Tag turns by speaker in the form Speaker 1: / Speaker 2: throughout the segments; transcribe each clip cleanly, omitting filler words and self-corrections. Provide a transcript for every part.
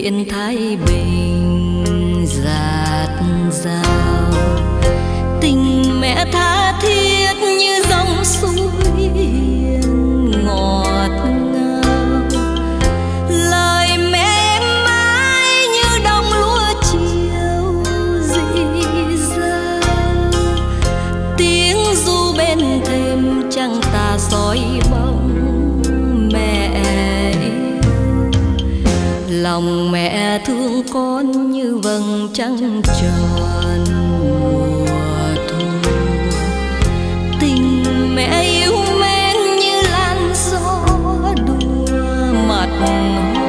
Speaker 1: huyện Thái Bình dạt dào. Tình mẹ tha thiết như dòng suối hiền ngọt ngào. Lời mẹ em mãi như đồng lúa chiều rì rào. Tiếng ru bên thềm trăng tà soi bóng mẹ yêu. Lòng mẹ thương con như vầng trăng tròn mùa thu. Tình mẹ yêu mến như làn gió đùa mặt hồ.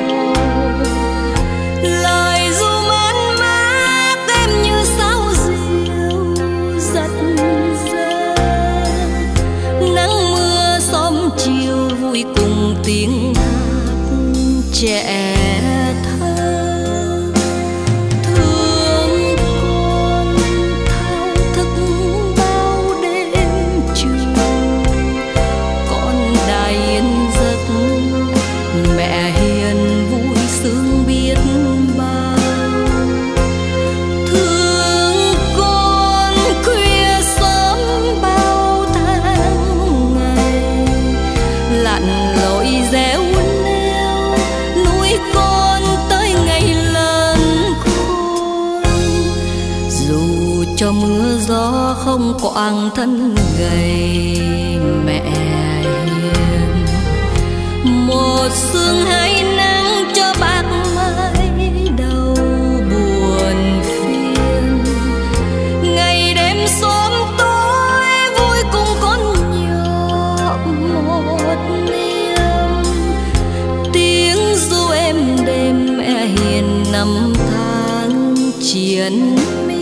Speaker 1: Lời ru man mát em như sao diều giật ra. Nắng mưa xóm chiều vui cùng tiếng hát trẻ thơ. Thương con thao thức bao đêm trường. Con đã yên giấc mẹ hiền vui sướng biết bao. Thương con khuya sớm bao tháng ngày. Lặn lội réo neo nuôi con tới ngày lớn khôn. Dù cho mưa gió không quàng thân gầy mẹ hiền. Một sương hai nắng cho bạc mái đầu buồn phiền. Ngày đêm xóm tối vui cùng con nhỏ một niềm. Tiếng ru êm đêm mẹ hiền năm tháng triền miên.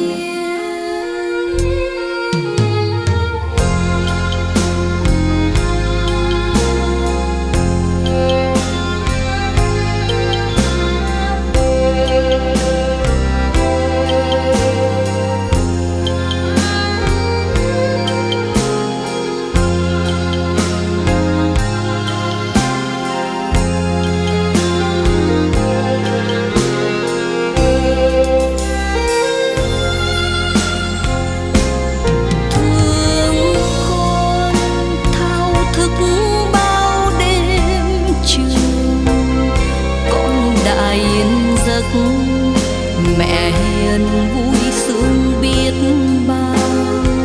Speaker 1: Mẹ hiền vui sướng biết bao.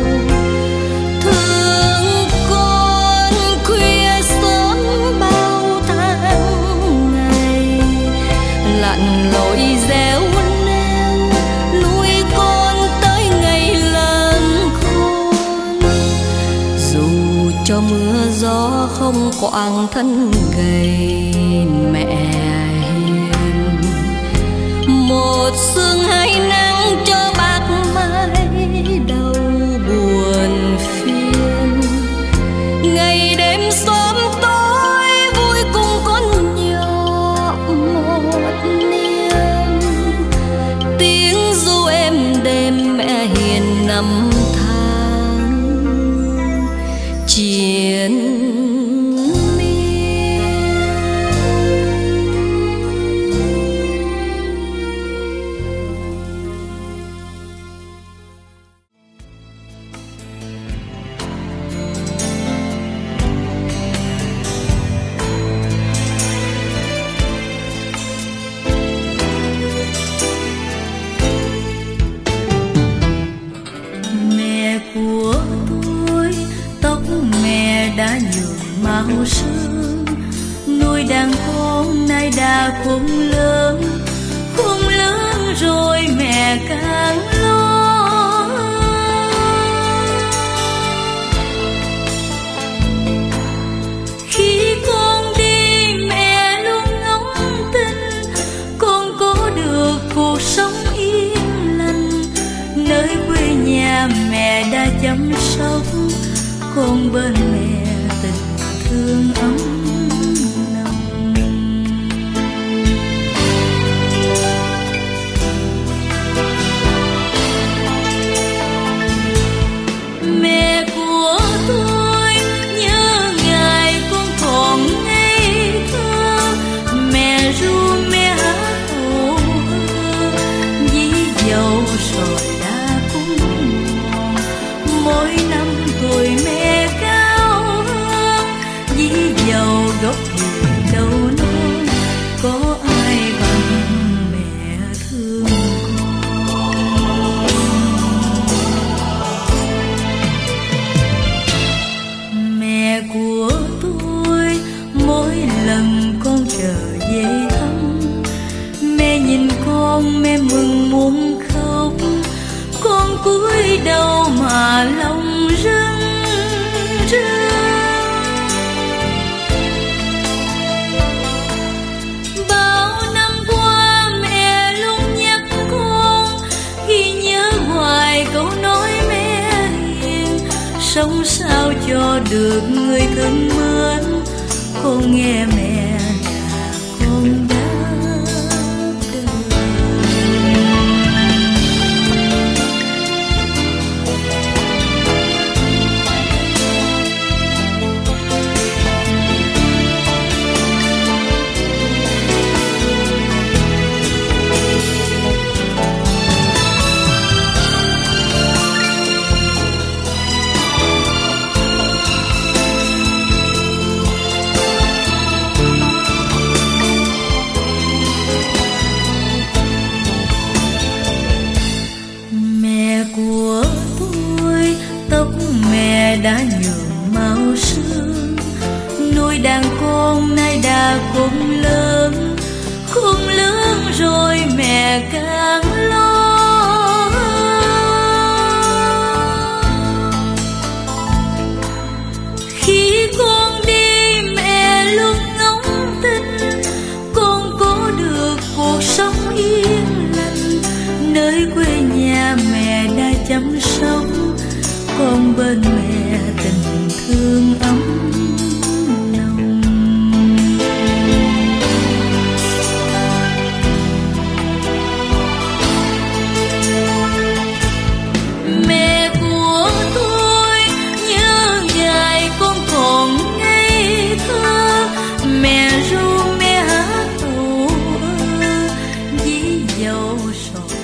Speaker 1: Thương con khuya sớm bao tháng ngày. Lặn lội réo neo nuôi con tới ngày lớn khôn. Dù cho mưa gió không quàng thân gầy mẹ hiền. Một sương hai nắng cho bạc mái đầu buồn phiền. Ngày đêm xóm tối vui cùng con nhỏ một niềm. Tiếng ru êm đêm mẹ hiền năm tháng triền.
Speaker 2: Đã nhuộm màu sương nuôi đàn con nay đã khôn lớn rồi mẹ càng lo. Khi con đi mẹ luôn ngóng tin con có được cuộc sống yên lành. Nơi quê nhà mẹ đã chăm sóc con bên mẹ tình thương ấm nồng. Mẹ của tôi nhớ ngày con còn ngây thơ. Mẹ ru mẹ hát ồn sống sao cho được người thân mến. Con nghe mẹ con đáp lời. Đã nhuộm màu sương, nuôi đàn con nay đã khôn lớn rồi mẹ càng lo. Khi con đi mẹ luôn ngóng tin con có được cuộc sống yên lành, nơi quê nhà mẹ đã chăm sóc con bên mẹ tình thương ấm nồng. Mẹ của tôi nhớ ngày con còn ngây thơ, mẹ ru mẹ hát tù dí dầu sỏi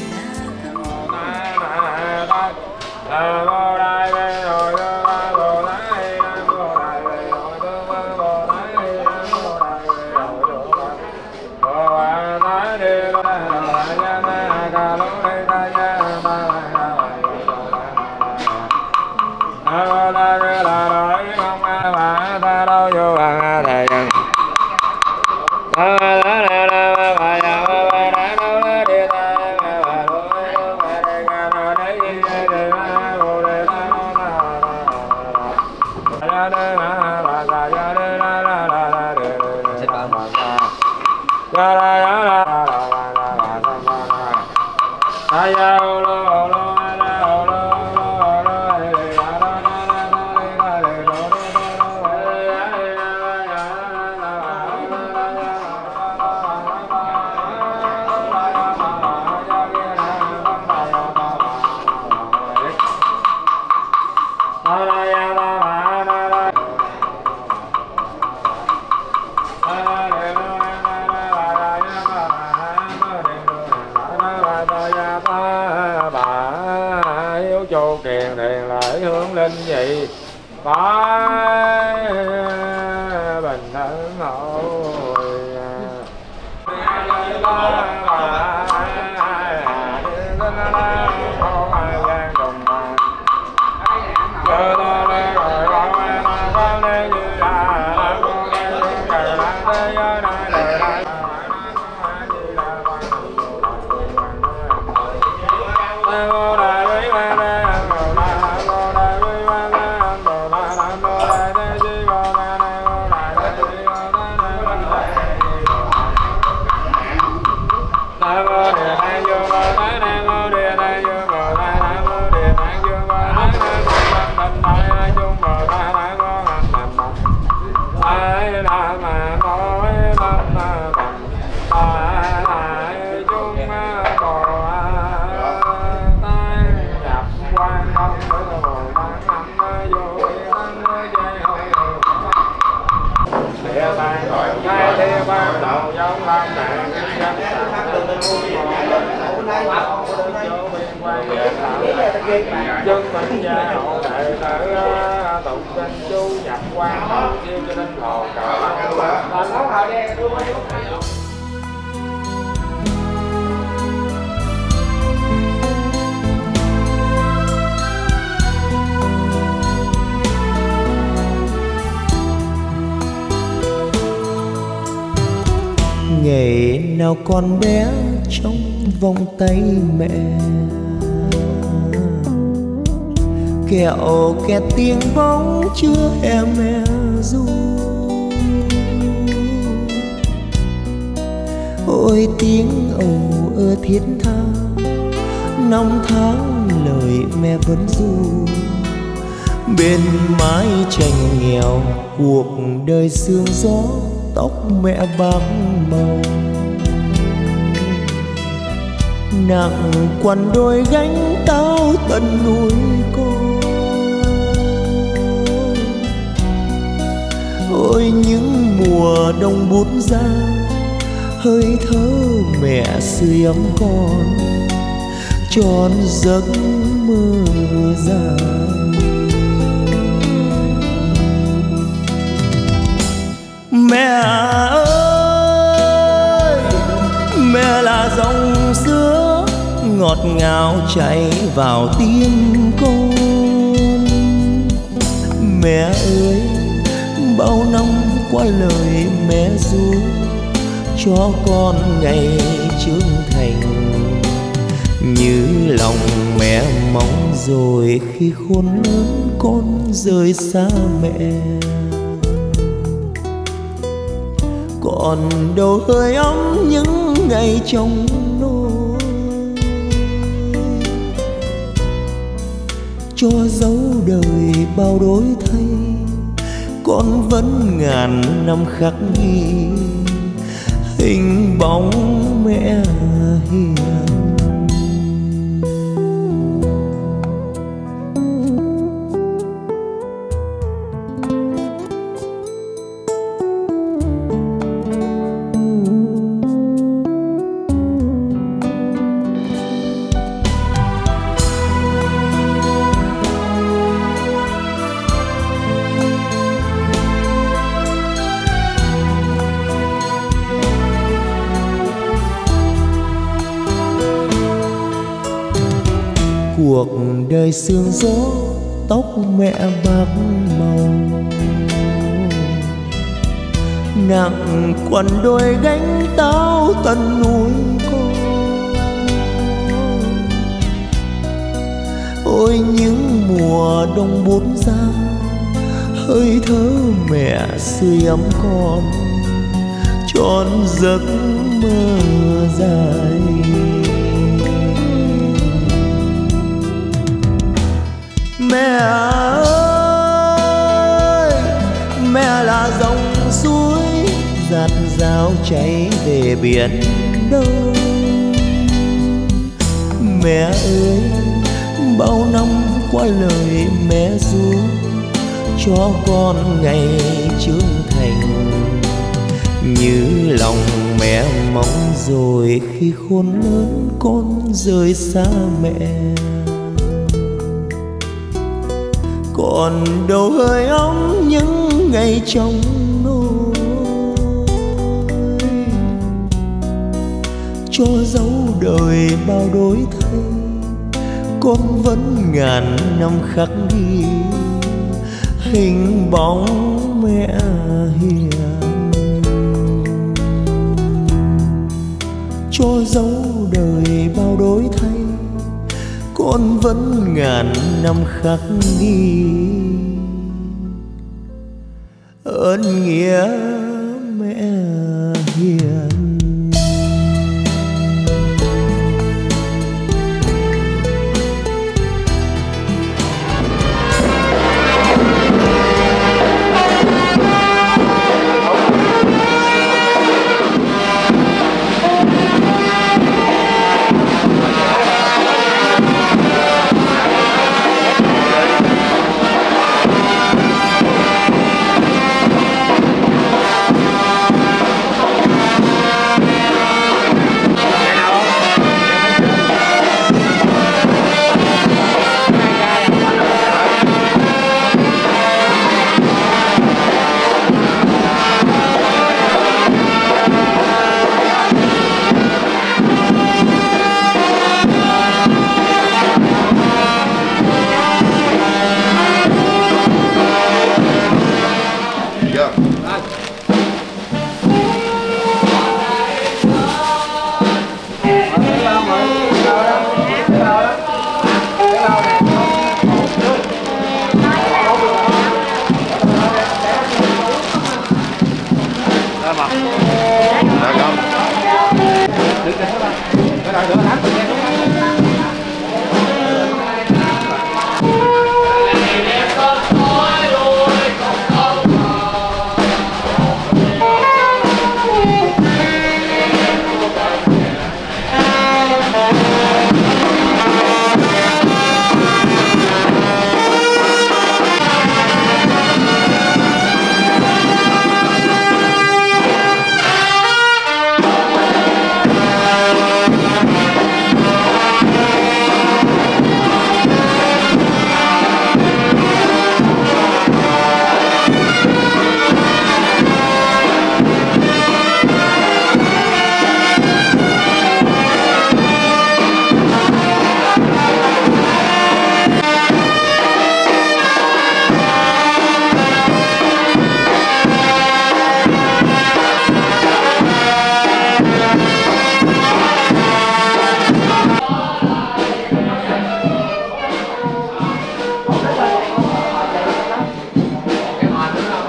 Speaker 3: vậy phải bình thân hồi dân mình gia hộ đệ tử tụng kinh chú nhập quan hậu siêu cho linh hồn
Speaker 4: ngày nào con bé trong vòng tay mẹ, kẹo kẹt tiếng bóng chưa em mẹ ru. Ôi tiếng ồ ơ thiết tha, năm tháng lời mẹ vẫn ru. bên mái tranh nghèo, cuộc đời sương gió, tóc mẹ bạc màu. Nặng quằn đôi gánh tao tận núi con. Ôi những mùa đông bút ra, hơi thở mẹ sưởi ấm con, tròn giấc mơ dài. Mẹ ơi, mẹ là dòng sữa ngọt ngào chảy vào tim con. Mẹ ơi, bao năm qua lời mẹ ru cho con ngày trưởng thành. Như lòng mẹ mong rồi khi khôn lớn con rời xa mẹ. Còn đâu hơi ấm những ngày trong nôi, cho dấu đời bao đổi thay, con vẫn ngàn năm khắc ghi hình bóng mẹ hiền. Cuộc đời sương gió, tóc mẹ bạc màu. Nặng quằn đôi gánh tao tận núi con. Ôi những mùa đông bút ra, hơi thở mẹ sưởi ấm con, tròn giấc mơ dài. Mẹ ơi, mẹ là dòng suối dạt dào chảy về biển đông. Mẹ ơi, bao năm qua lời mẹ ru cho con ngày trưởng thành. Như lòng mẹ mong rồi khi khôn lớn con rời xa mẹ. Còn đâu hơi ấm những ngày trong nôi, cho dấu đời bao đổi thay, con vẫn ngàn năm khắc ghi hình bóng mẹ hiền. Cho dấu đời bao đổi thay, con vẫn ngàn năm khắc ghi ơn nghĩa mẹ hiền.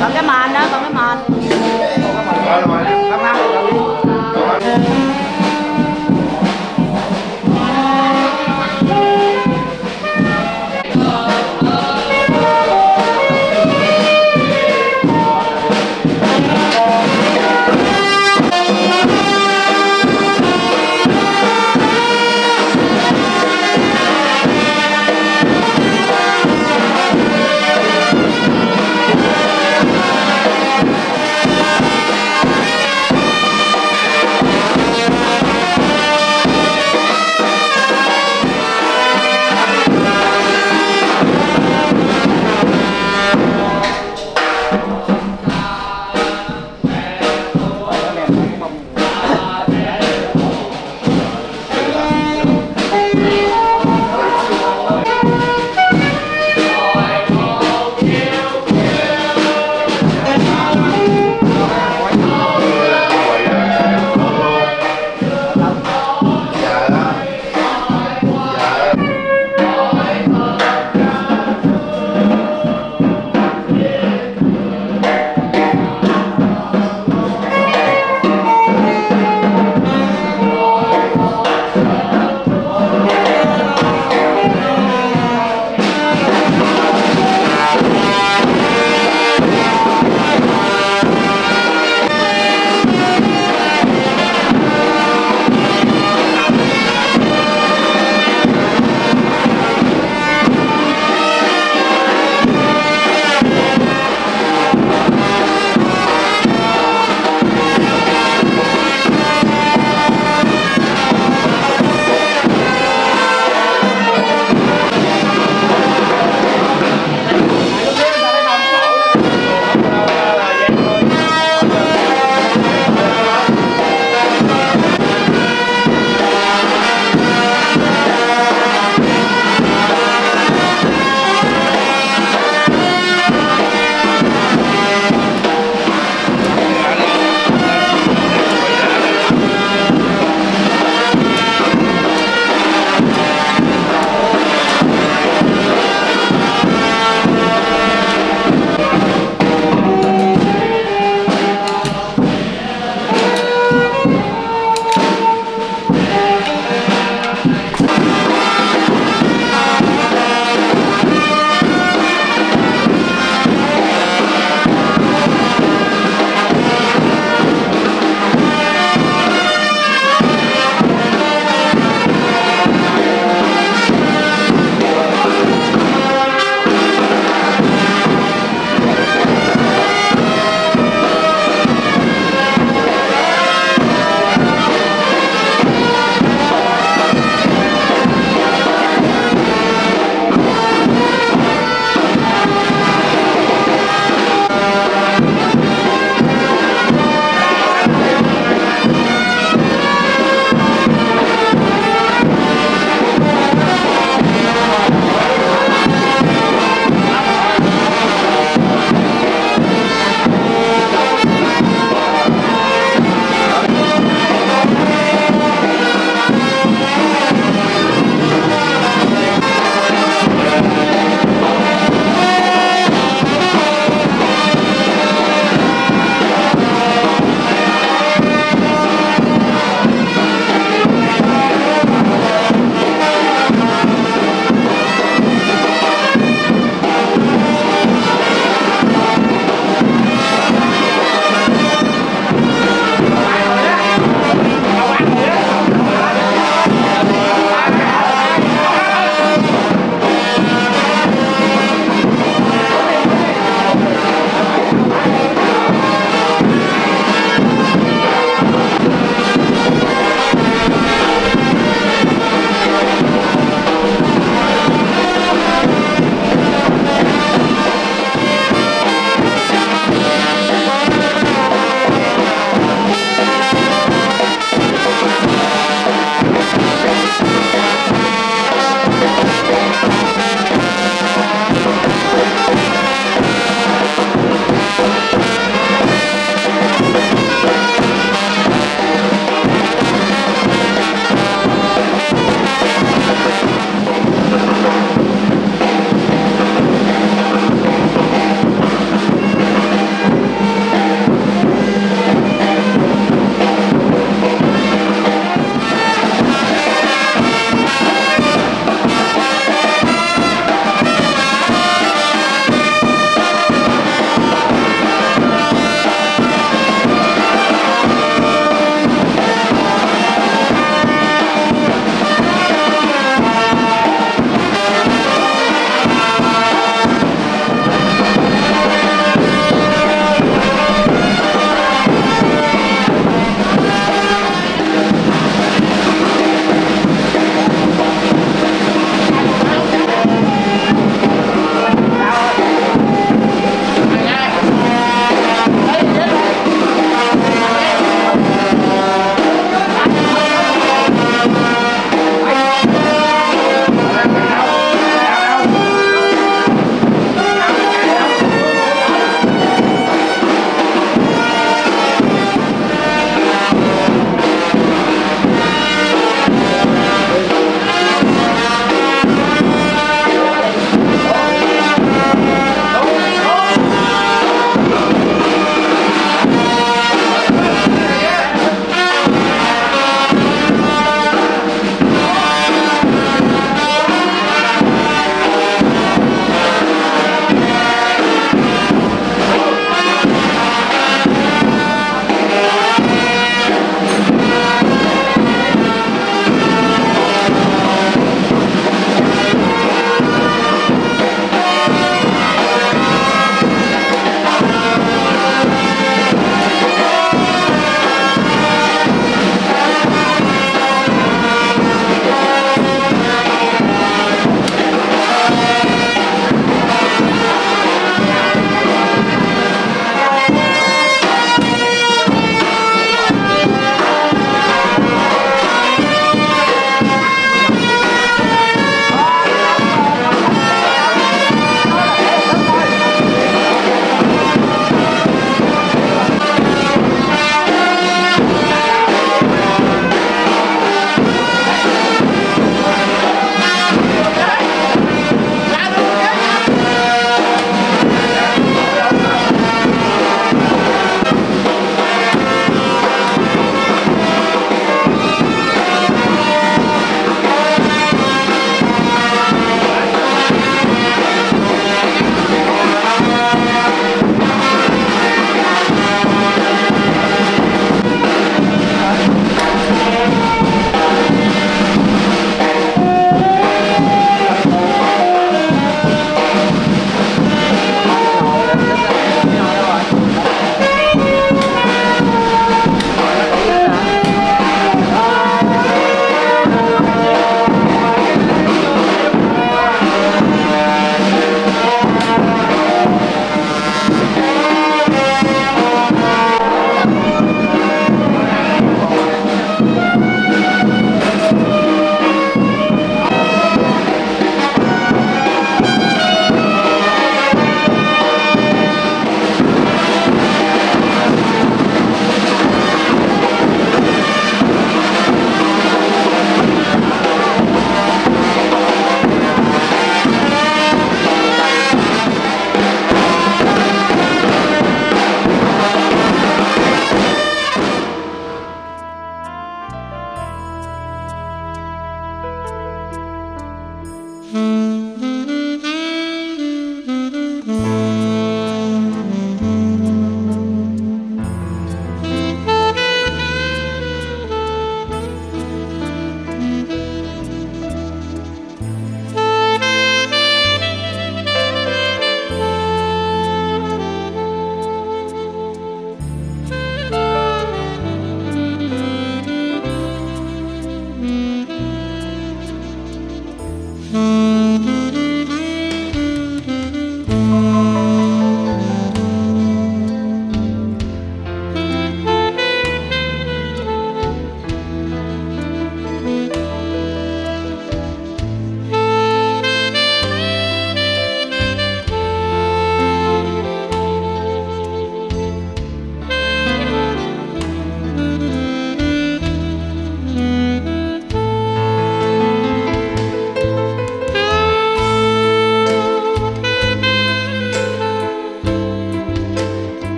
Speaker 5: Còn cái mền đó, còn cái mền.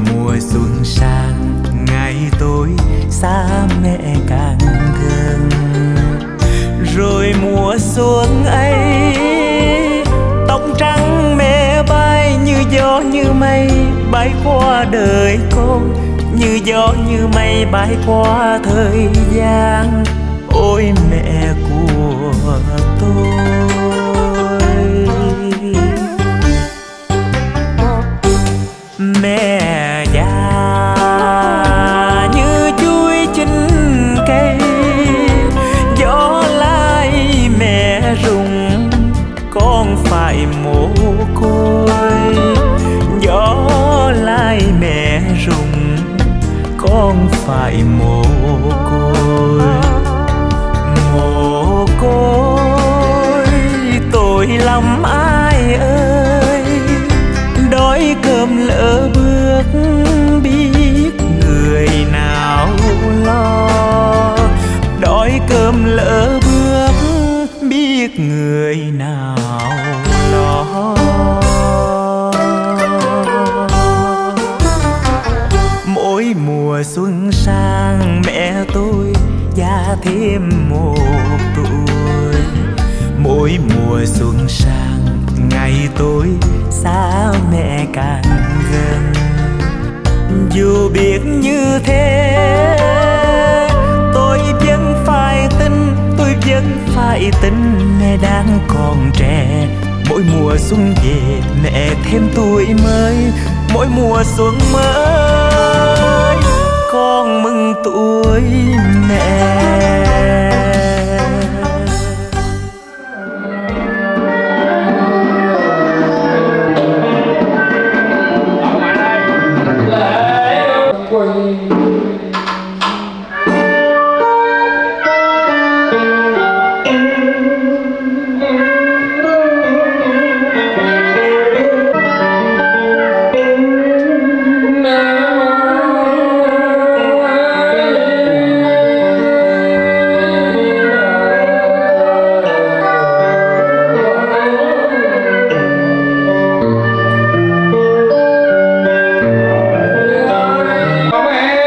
Speaker 4: mùa xuân sang, ngày tôi xa mẹ càng gần. Rồi mùa xuân ấy, tóc trắng mẹ bay như gió như mây bay qua đời con, như gió như mây bay qua thời gian. Ôi mẹ của tôi, mẹ già như chuối chín cây, gió lay mẹ rụng con phải mồ côi. Gió lay mẹ rụng con phải mồ côi. Mồ côi tội lắm ai ơi, đói cơm lỡ bước biết người nào lo. Đói cơm lỡ bước biết người nào lo. Mỗi mùa xuân sang mẹ tôi già thêm một tuổi. Mỗi mùa xuân sang ngày tôi xa mẹ càng gần. Dù biết như thế tôi vẫn phải tin, tôi vẫn phải tin mẹ đang còn trẻ. Mỗi mùa xuân về mẹ thêm tuổi mới, mỗi mùa xuân mới con mừng tuổi mẹ.
Speaker 3: Mẹ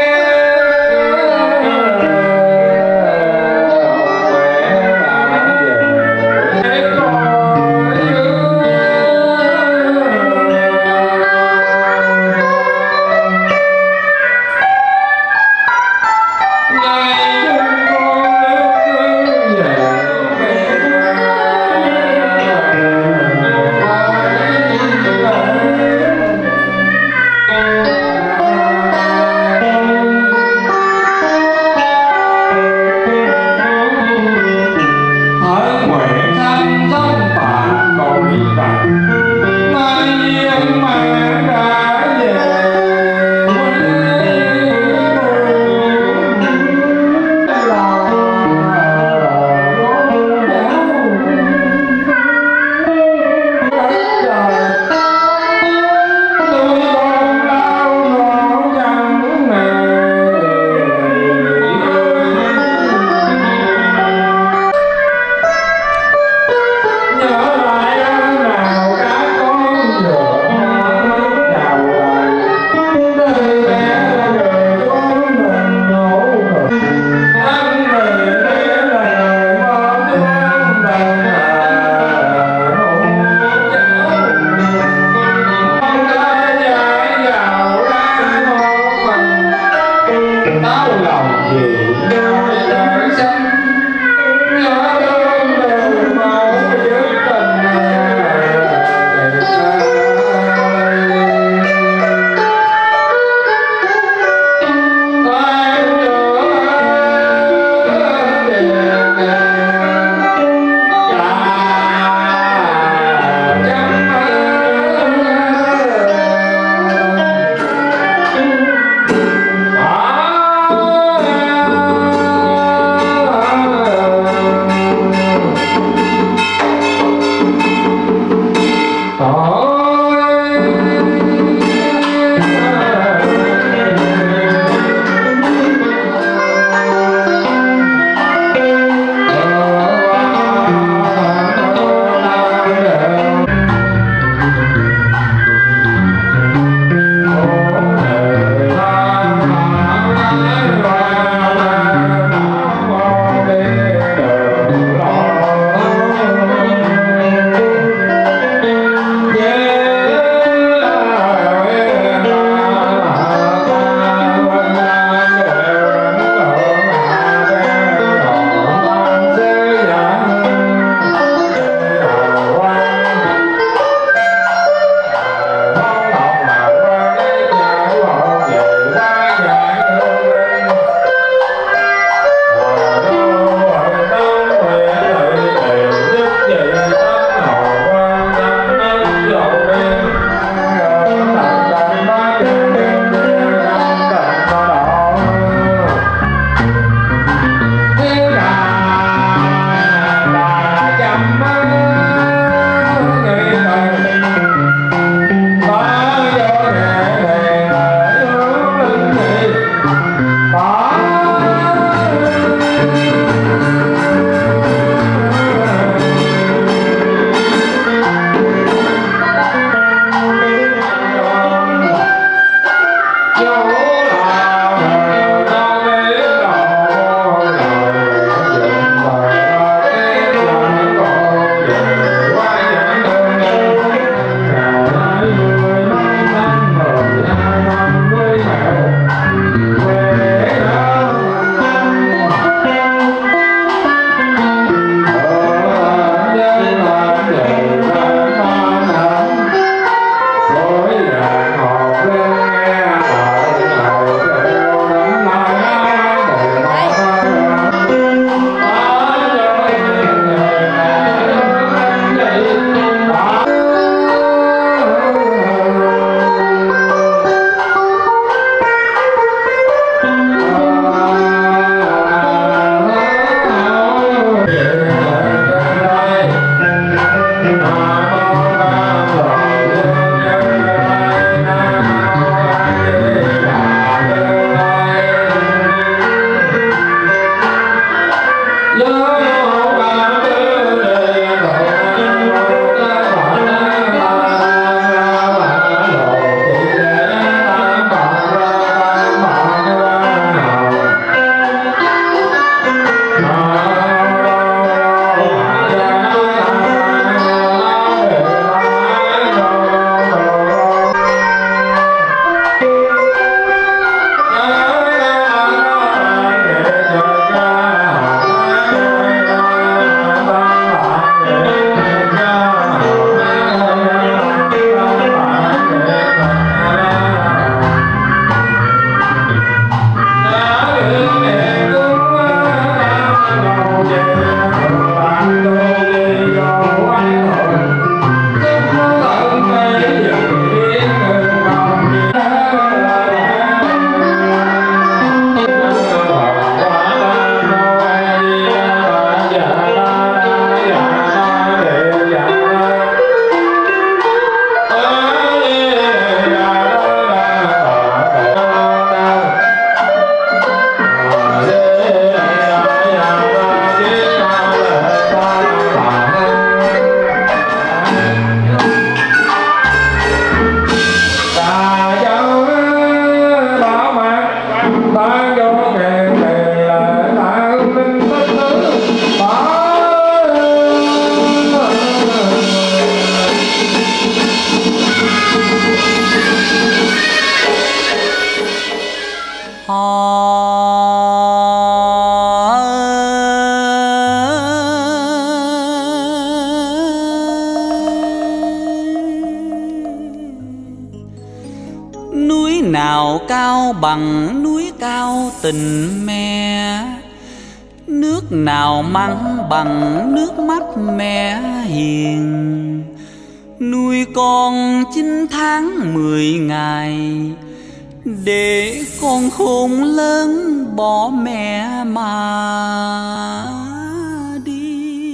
Speaker 5: nào cao bằng núi cao tình mẹ, nước nào mặn bằng nước mắt mẹ hiền. Nuôi con 9 tháng 10 ngày, để con khôn lớn bỏ mẹ mà đi.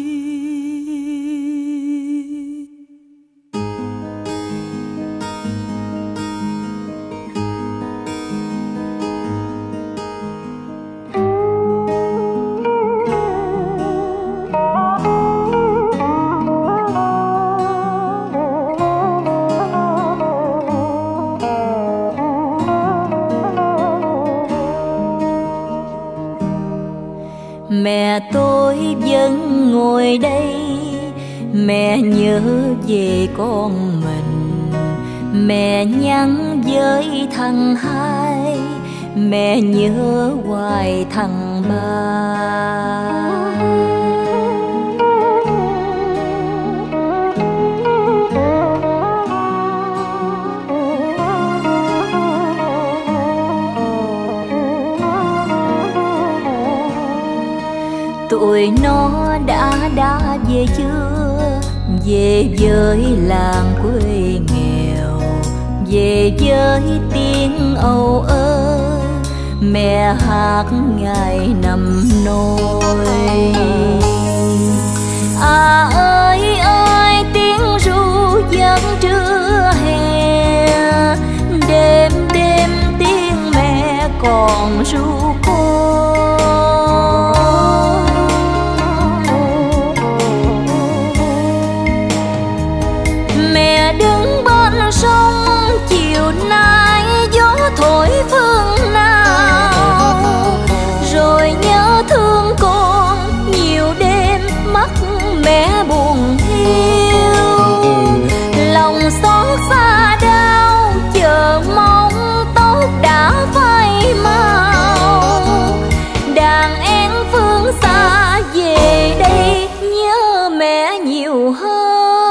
Speaker 2: Mẹ tôi vẫn ngồi đây, mẹ nhớ về con mình. Mẹ nhắn với thằng hai, mẹ nhớ hoài thằng ba. Tụi nó đã về chưa? Về với làng quê nghèo, về với tiếng âu ơ, mẹ hát ngày nằm nôi. À ơi ơi tiếng ru vẫn trưa hè, đêm đêm tiếng mẹ còn ru con. Chiều nay gió thổi phương nào, rồi nhớ thương con nhiều đêm mắt mẹ buồn hiu. Lòng xót xa đau chờ mong tóc đã phai màu, đàn én phương xa về đây nhớ mẹ nhiều hơn.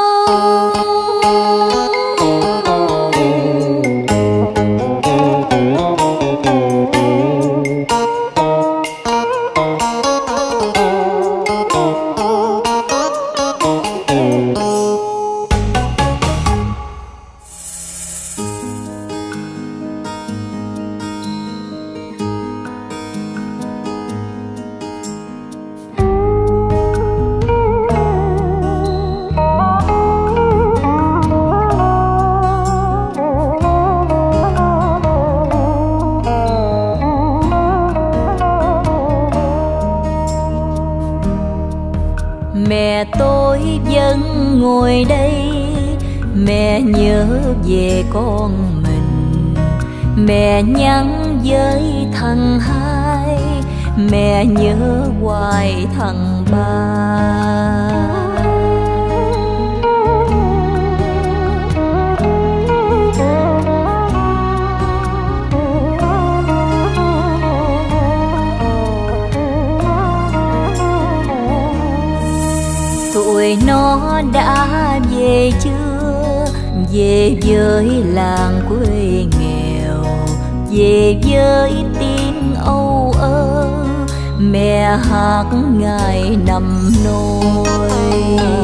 Speaker 2: Mẹ tôi vẫn ngồi đây, mẹ nhớ về con mình. Mẹ nhắn với thằng hai, mẹ nhớ hoài thằng ba. Tụi nó đã về chưa? Về với làng quê nghèo, về với tiếng âu ơ, mẹ hát ngày nằm nôi.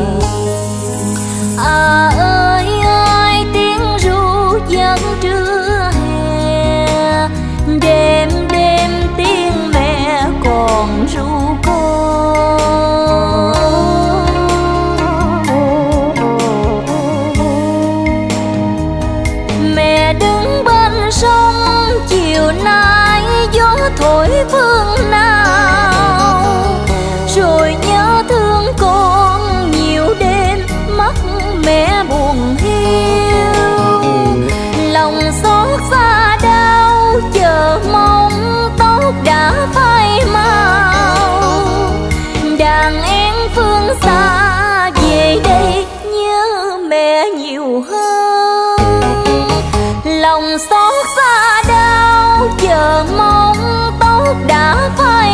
Speaker 2: À ơi ơi tiếng ru vẫn trưa hè, đêm đêm tiếng mẹ còn ru con. Chiều nay gió thổi phương nào, rồi nhớ thương con nhiều đêm mắt mẹ buồn hiu. Lòng xót xa đau chờ mong tóc đã phai màu, đàn én phương xa về đây nhớ mẹ nhiều hơn. Lòng xót xa đau chờ mong tóc đã phai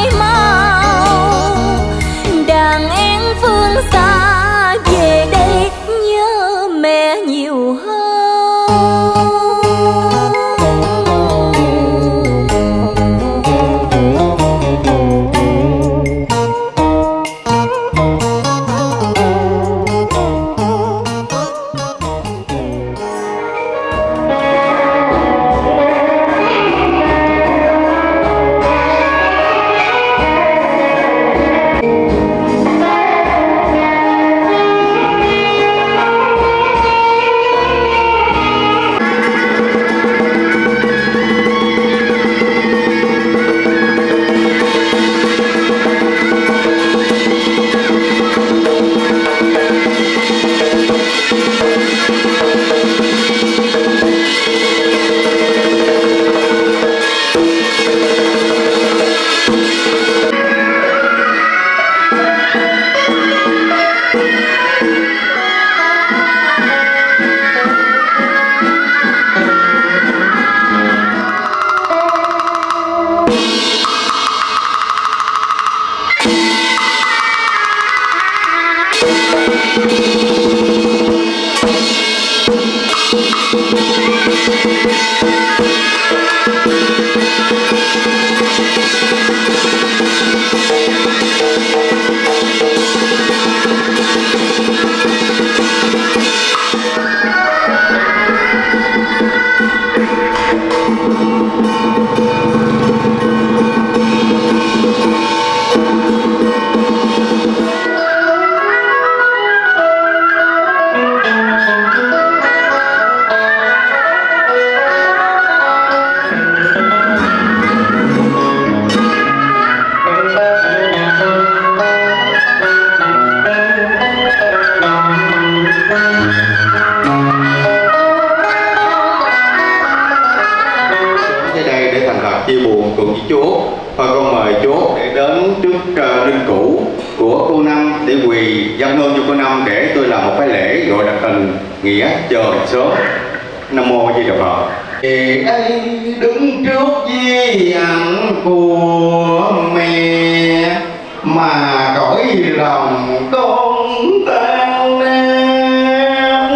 Speaker 6: chia buồn cùng với Chúa. Thôi con mời Chúa để đến trước linh cữu của cô Năm để quỳ dâng hương cho cô Năm để tôi làm một cái lễ gọi là tình nghĩa chờ sớm. Nam mô Di Đà Phật. Thì đây đứng trước di ảnh của mẹ mà cõi lòng con tan nát,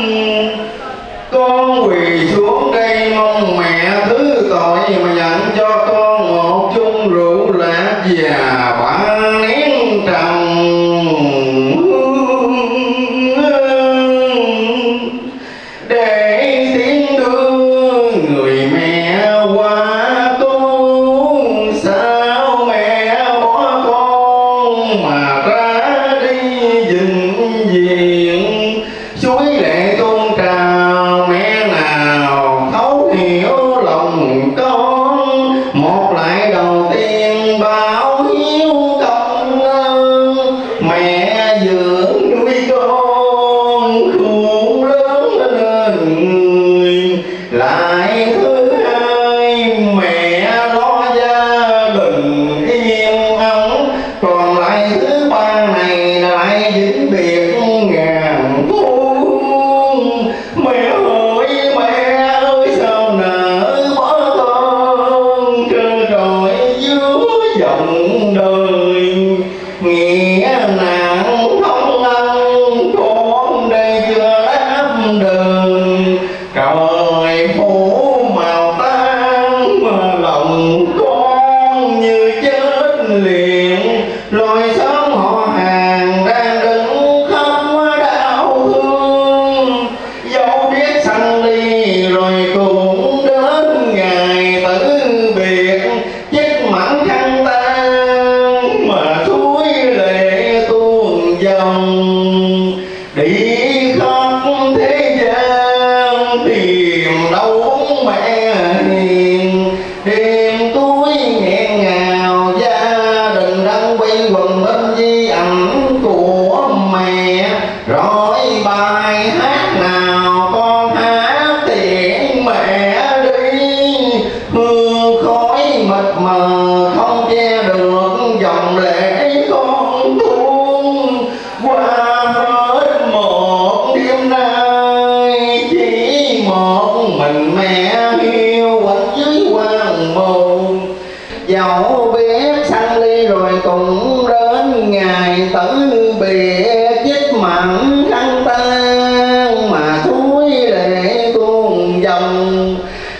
Speaker 6: con quỳ xuống đây mong mẹ thứ tội mà dành cho con một chung rượu lạc và ba nén trầm để tiến đưa người mẹ qua con. Sao mẹ bỏ con mà ra đi dừng viện, suối lệ tuôn trào mẹ nào thấu hiểu lòng con. Một lại đầu tiên báo hiếu công ơn, mẹ dưỡng nuôi con khôn lớn nên người. Lại thứ hai mẹ lo gia đình yên ấm, còn lại thứ ba này lại vĩnh biệt ngàn thu. Mẹ ơi mẹ ơi sao nỡ bỏ con trơ trọi dưới dòng đời. Nghĩa nặng không ăn con đây chưa đáp đời, trời phủ màu tan mà lòng con như chết liền. Rồi sớm họ hàng đang đứng khóc đau thương, dẫu biết sanh ly rồi cũng đến ngày tử biệt. Chiếc mảnh khăn tan mà suối lệ tuôn dòng, đi khắp thế gian tìm đâu mẹ hiền. Đêm tối nghẹn ngào gia đình đang quay quần bên di ảnh của mẹ. Rồi bài hát nào con hát tiễn mẹ đi, hương khói mịt mờ không che được dòng lệ con tuôn. Qua hết một đêm nay chỉ một mình mẹ hiu quạnh dưới hoàng môn. Dẫu biết sanh ly rồi cũng đến ngày tử biệt, chiếc mảnh khăn tan mà suối lệ tuôn dòng.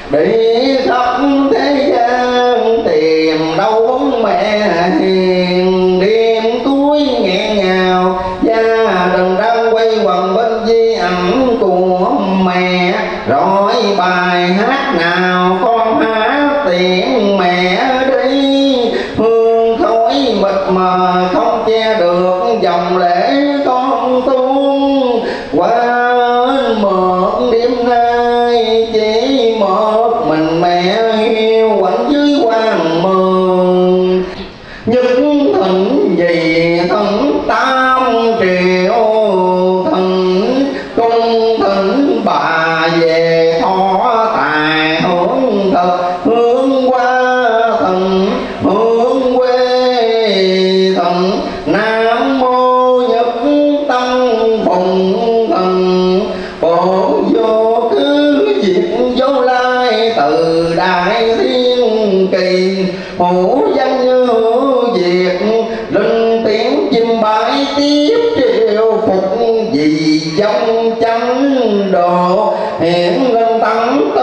Speaker 6: Đi khắp thế gian tìm đâu bóng mẹ hiền. Đêm cuối nghẹn ngào gia đình đang quay quần bên di ảnh của mẹ. Rồi bài hát nào con hát tiễn mẹ đi, hương khói mịt mờ không che được dòng lệ con tuôn. Qua một đêm nay chỉ một mình mẹ hiu quạnh dưới hoàng môn. Nhất thịnh gì thịnh tam triệu, thịnh cung thịnh bà về thọ tài hướng thật. Hướng qua thịnh hướng quê thịnh, nam mô nhất tâm phụng thịnh. Bổn vô cứ diệt vô lai từ đại thiên kỳ. Hữu danh như hữu diệt linh tiếng chim bái tiếp triệu phục. Vì trong chánh độ hiện lên tăng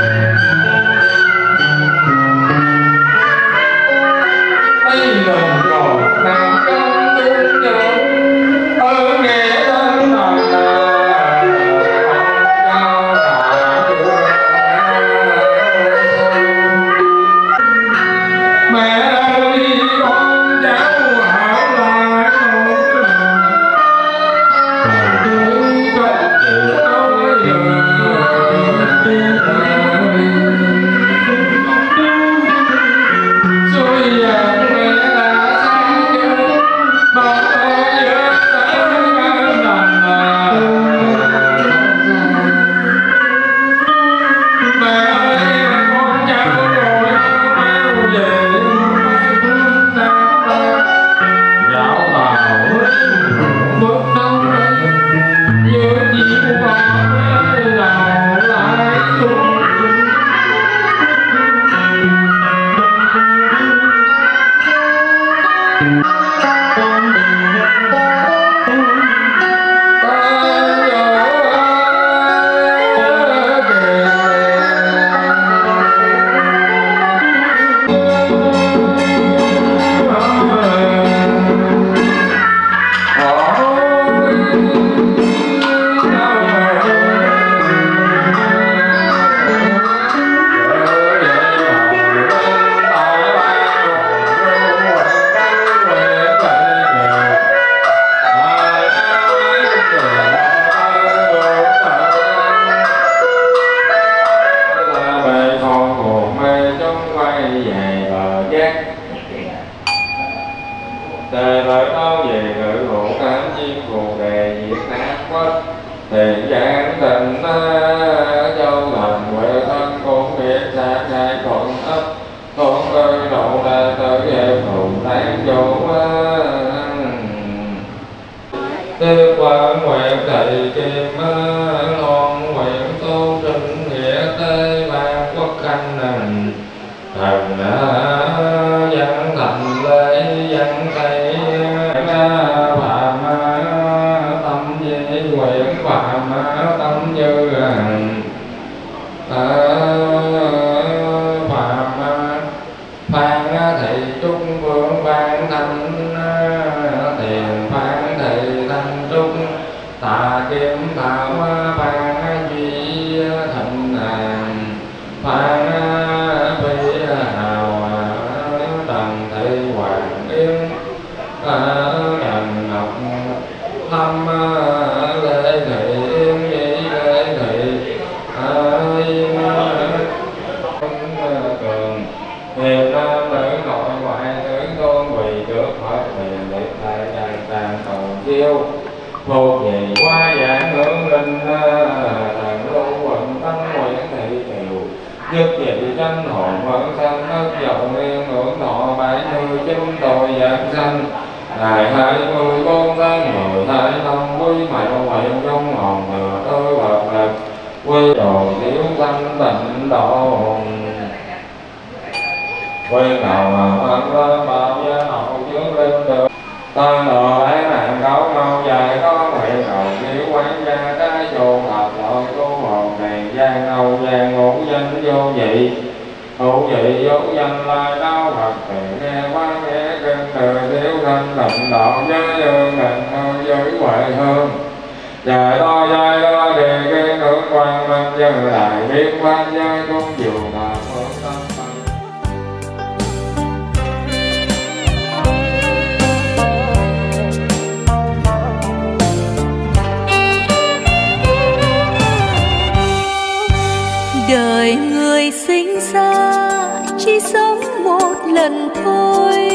Speaker 2: Đời người sinh ra chỉ sống một lần thôi,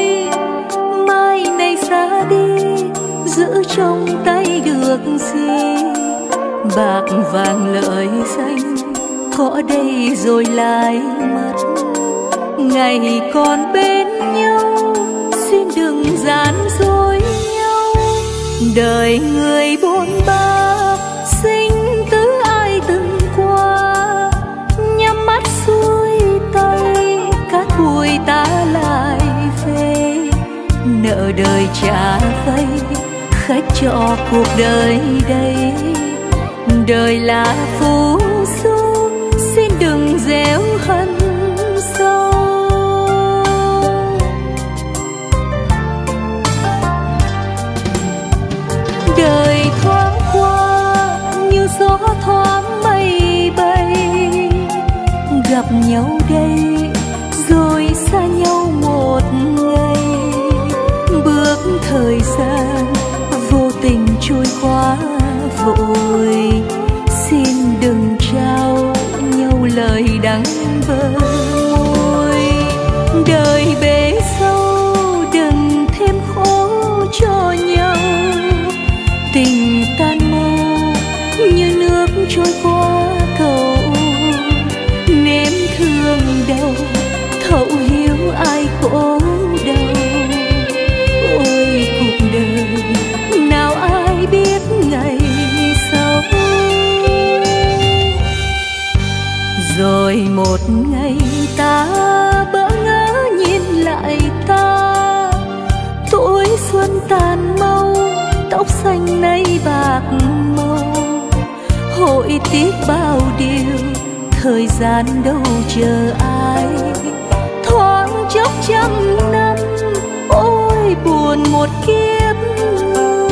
Speaker 2: mai này ra đi giữ trong tay được gì? Bạc vàng lợi danh có đây rồi lại mất. Ngày còn bên nhau xin đừng gian dối nhau. Đời người bôn ba sinh tử ai từng qua, nhắm mắt xuôi tay cát bụi ta lại về. Nợ đời trả vay khách cho cuộc đời đây. Đời là phù du xin đừng dè
Speaker 1: gặp nhau đây rồi xa nhau một ngày, bước thời gian vô tình trôi qua vội. Xin đừng trao nhau lời đắng bờ môi, đời bể sâu đừng thêm khổ cho nhau. Tình tan mau như nước trôi qua cầu, nếm thương đau thấu hiểu ai khổ đau. Ôi cuộc đời nào ai biết ngày sau. Rồi một ngày ta bỡ ngỡ nhìn lại ta, tuổi xuân tàn mau, tóc xanh nay bạc màu. Hội tiếc bao điều, thời gian đâu chờ ai. Thoáng chốc trăm năm, ôi buồn một kiếp người.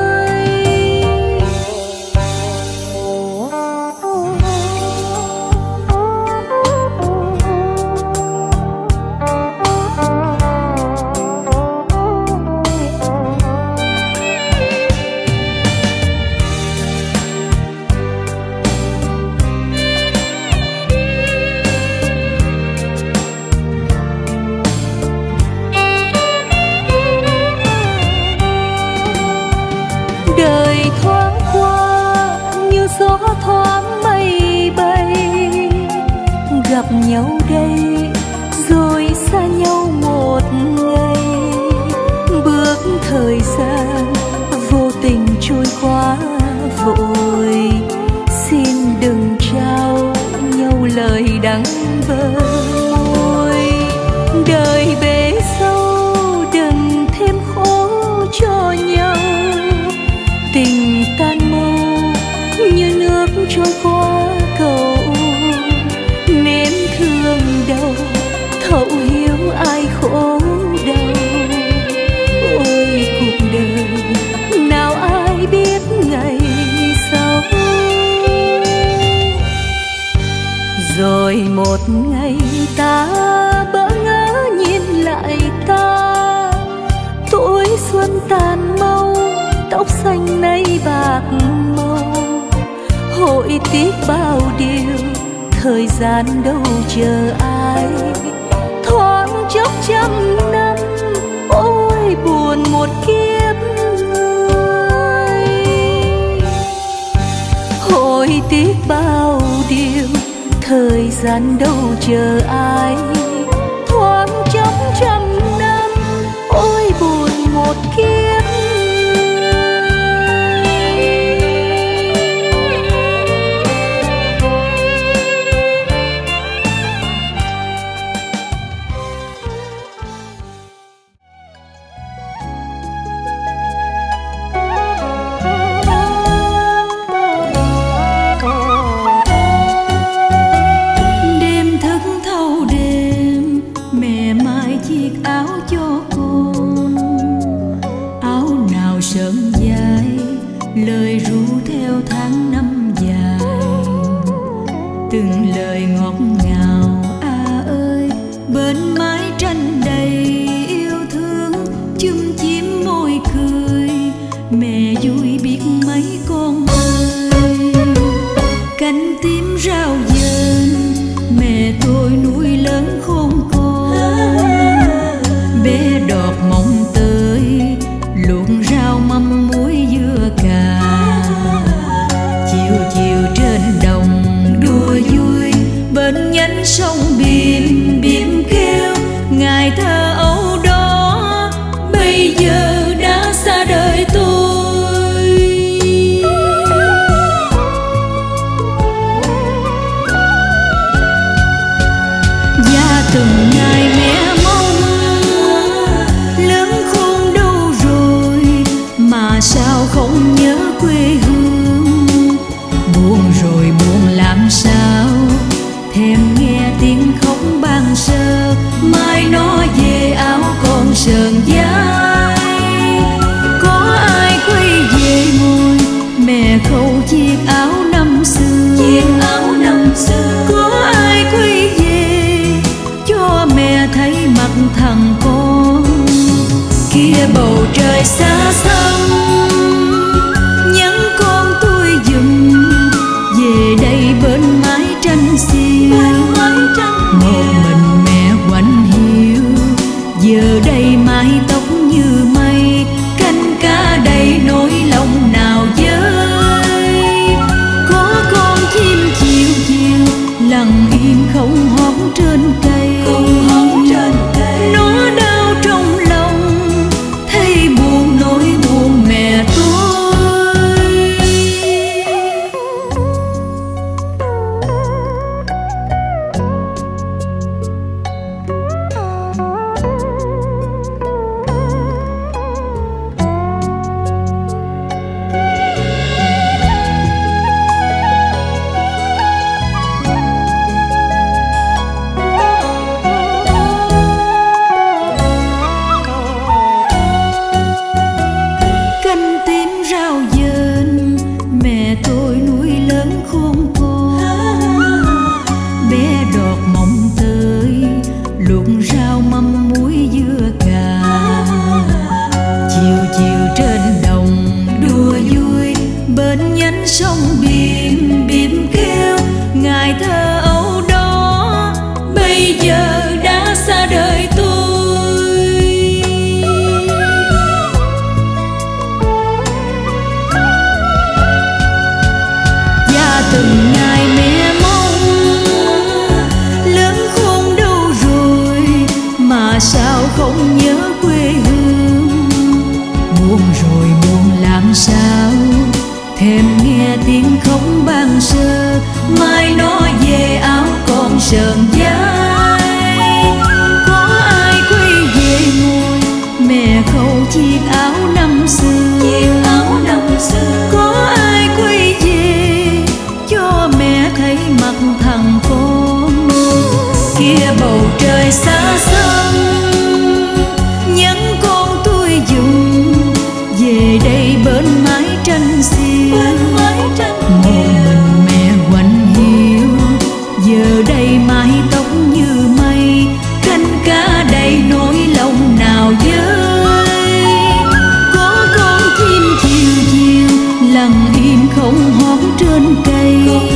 Speaker 1: Gió thoáng mây bay, gặp nhau đây rồi xa nhau một ngày, bước thời gian vô tình trôi qua vội. Xin đừng trao nhau lời đắng bờ môi, đời bể sâu đừng thêm khổ cho nhau. Tình tan mau như nước trôi qua cầu, nếm thương đau thấu hiểu ai khổ đau. Ôi cuộc đời nào ai biết ngày sau. Rồi một ngày ta bỡ ngỡ nhìn lại ta, tuổi xuân tàn mau, tóc xanh nay bạc màu. Hội tiếc bao điều, thời gian đâu chờ ai. Thoáng chốc trăm năm, ôi buồn một kiếp người. Hội tiếc bao điều, thời gian đâu chờ ai. Thoáng chốc trăm năm, ôi buồn một kiếp.
Speaker 2: Lời ru theo tháng năm dài, từng lời ngọt ngào à ơi. Bên mái tranh đầy yêu thương, chum chim môi cười. Mẹ vui biết mấy con ơi. Cánh tím rao dền, mẹ tôi nuôi lớn khôn con. Bé đọt mong tới, luộc rau mắm muối dưa cà. Chiều chiều trên đồng đùa vui, bên nhánh sông bìm bìm kêu. Ngày thơ ấu đó bây giờ đã xa đời tôi. Và từng ngày mẹ mong lớn khôn đâu rồi, mà sao không nhớ quê hương. Buồn rồi buồn làm sao, thèm nghe tiếng khóc ban sơ. Mai nó về áo con sờn vai, có ai quay về ngồi mẹ khâu chiếc áo năm xưa. Chiếc áo năm xưa có ai quay
Speaker 1: thằng con. Kia bầu trời xa xăm nhắn con tôi dùm về đây bên mái tranh xiêu. Một mình mẹ quạnh hiu giờ đây mái tóc như mây, canh cá đầy nỗi lòng nào dơi. Có con chim chiều chiều lặng im không hót trên cây, nó đau trong lòng thấy buồn nỗi buồn mẹ tôi. Canh tím rau dền mẹ tôi nuôi lớn khôn con. Bé đọt mộng tới luộc rau mắm muối dưa cà. Chiều chiều trên đồng đùa vui bên nhánh sông bìm bìm kêu. Ngày thơ ấu đó bây giờ đã xa đời tôi. Từng ngày mẹ mong lớn khôn đâu rồi mà sao không nhớ quê hương. Buồn rồi buồn làm sao thèm nghe tiếng khóc ban sơ. Mai nó về áo còn sờn vai. Có ai quay về ngồi mẹ khâu chiếc áo năm xưa. Có ai quay về cho mẹ thấy mặt thằng con. Kia bầu trời xa xăm nhắn con tôi dùm về đây bên mái tranh xiêu. Một mình mẹ quạnh hiu giờ đây mái tóc như mây, canh cá đầy nỗi lòng nào dơi. Có con chim chiều chiều lặng im không hót trên cây,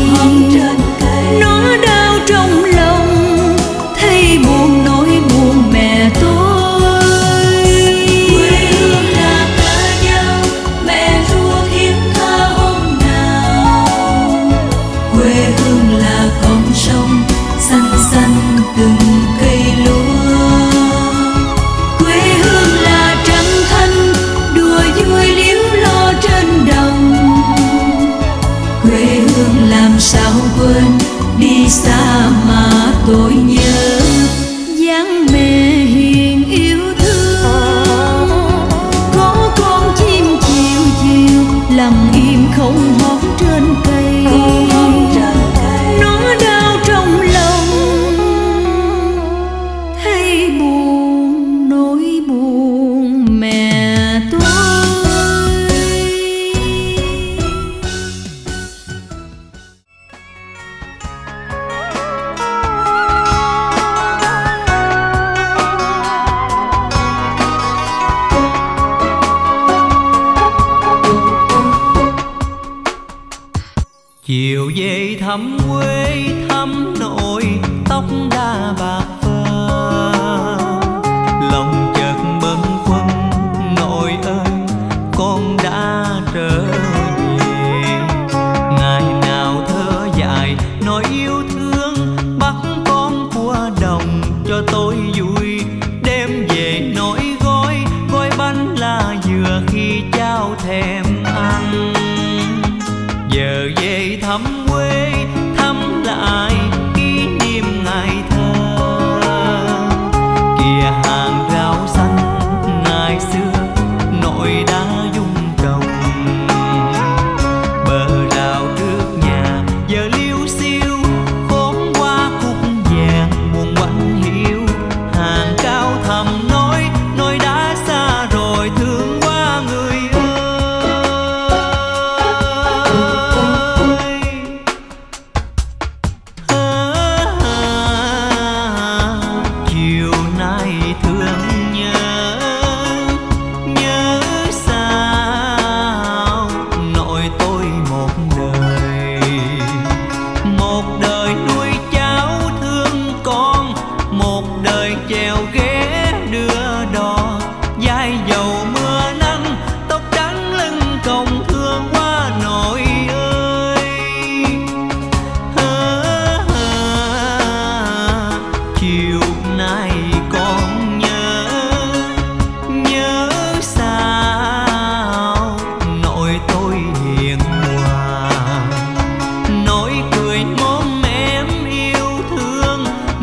Speaker 1: nó đau trong lòng thấy buồn nỗi buồn mẹ tôi.
Speaker 2: Quê hương là ta nhau mẹ ruột hiếm tha hôm nào. Quê hương là con sông xanh xanh từng cây lúa. Quê hương là trăng thanh đùa vui liếu lo trên đồng. Quê hương làm sao quên đi xa mà tôi nhớ.
Speaker 1: Dáng mẹ hiền yêu thương có con chim chiều chiều lặng im không hót trên cây. Nó đau trong lòng thấy buồn nỗi buồn mẹ tôi.
Speaker 4: Chiều về thăm quê thăm nội tóc đã bạc phơ. Lòng chợt bâng khuâng nội ơi con đã trở về. Ngày nào thơ dài nói yêu thương bắt con qua đồng cho tôi vui. Đem về nỗi gói gói bánh lá dừa khi trao thèm ăn. Giờ về thăm quê thăm lại kỷ niệm ngày thơ. Kìa hàng rau xanh ngày xưa nội đã dung trồng. Bờ rào trước nhà giờ liêu xiêu khóm hoa cúc vàng buồn quạnh hiu. Hà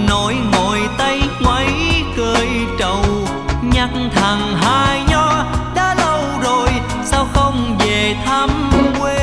Speaker 4: nỗi ngồi tay ngoáy cơi trầu, nhắc thằng hai nho đã lâu rồi sao không về thăm quê.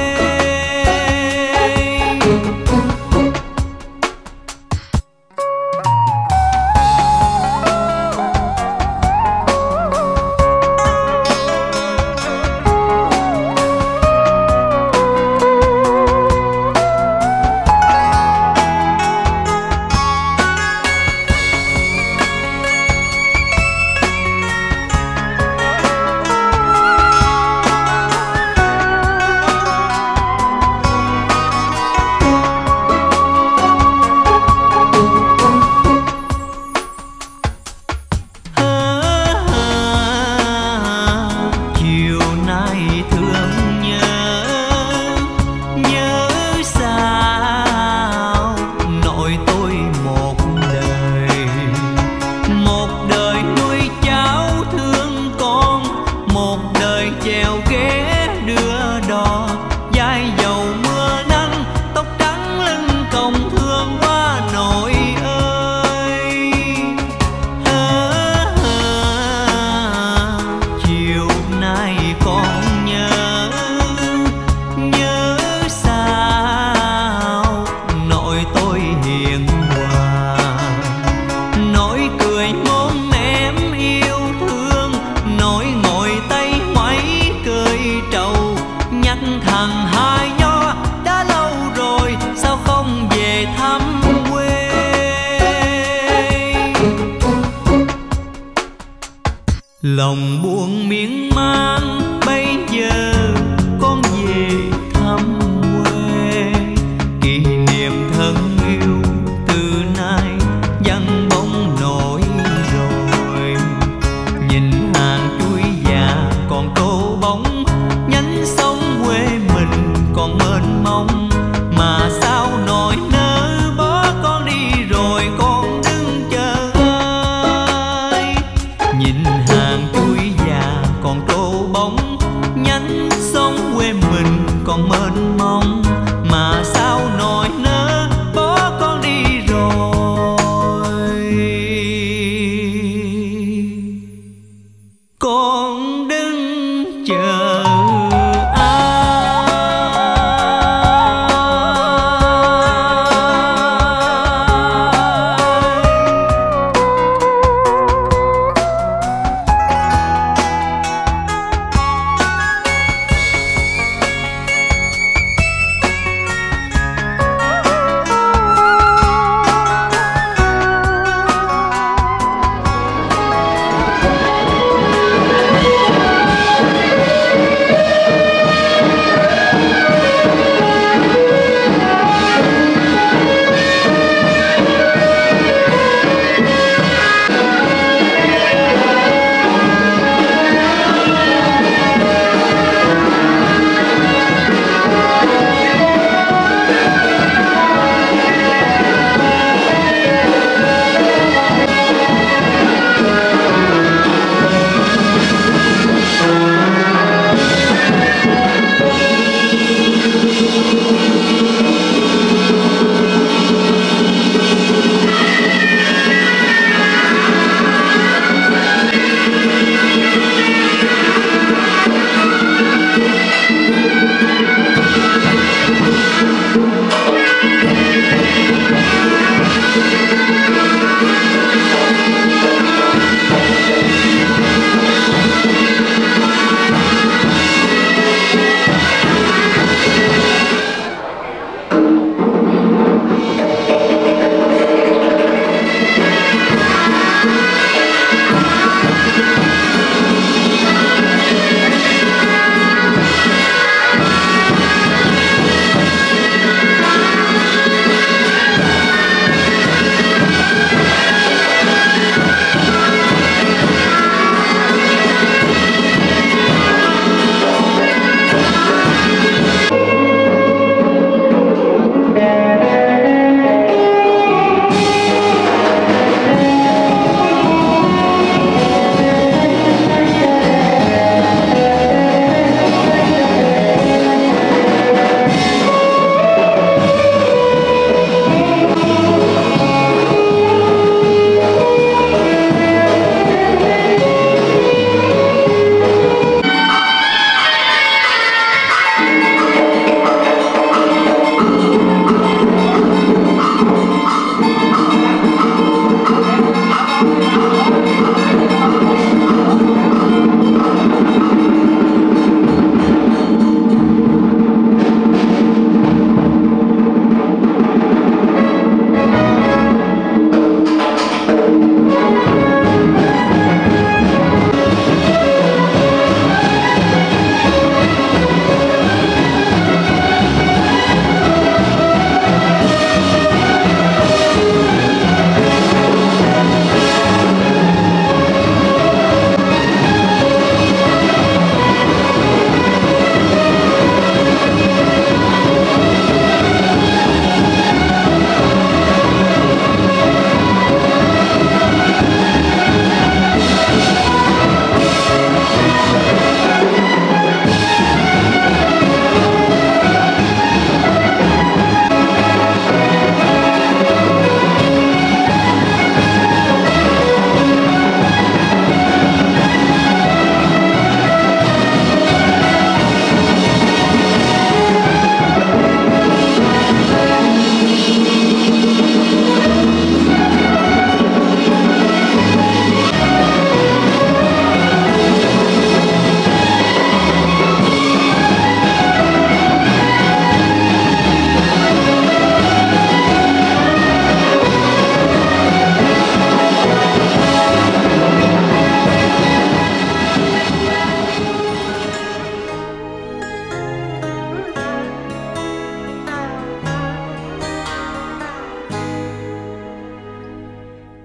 Speaker 4: Lòng buồn miên man bây giờ con về thăm quê, kỷ niệm thân yêu từ nay vắng bóng nổi rồi. Nhìn hàng chuối già còn tô bóng, nhánh sông quê mình còn mênh mông, mà sao nỗi nỡ bỏ con đi rồi con đứng chờ ai. Nhìn hàng chuối già còn tô bóng, nhánh sông quê mình còn mênh mông.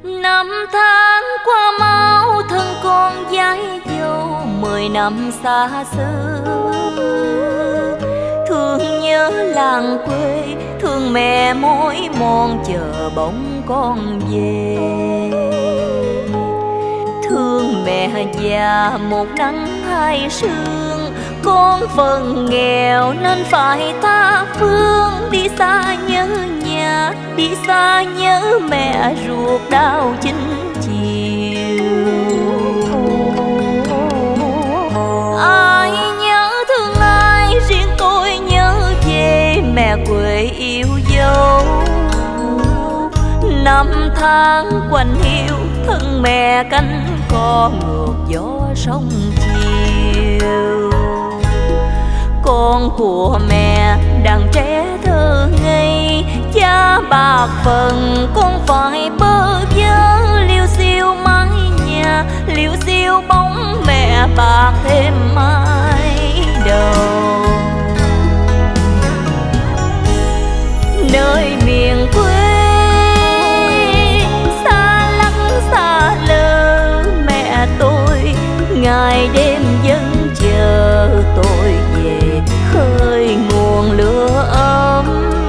Speaker 2: Năm tháng qua mau thân con gái dâu 10 năm xa xưa. Thương nhớ làng quê, thương mẹ mỏi mòn chờ bóng con về. Thương mẹ già một nắng hai sương, con phần nghèo nên phải tha phương. Đi xa nhớ nhà, đi xa nhớ mẹ ruột đau chính chiều. Ai nhớ thương ai, riêng tôi nhớ về mẹ quê yêu dấu. Năm tháng quạnh hiu, thân mẹ cánh co ngược gió sông chiều. Con của mẹ đàn trẻ thơ ngây, cha bạc phần con phải bơ vơ. Liêu xiêu mái nhà, liêu xiêu bóng mẹ bạc thêm mái đầu. Nơi miền quê xa lắc xa lơ, mẹ tôi ngày đêm vẫn chờ tôi về khơi nguồn lửa ấm.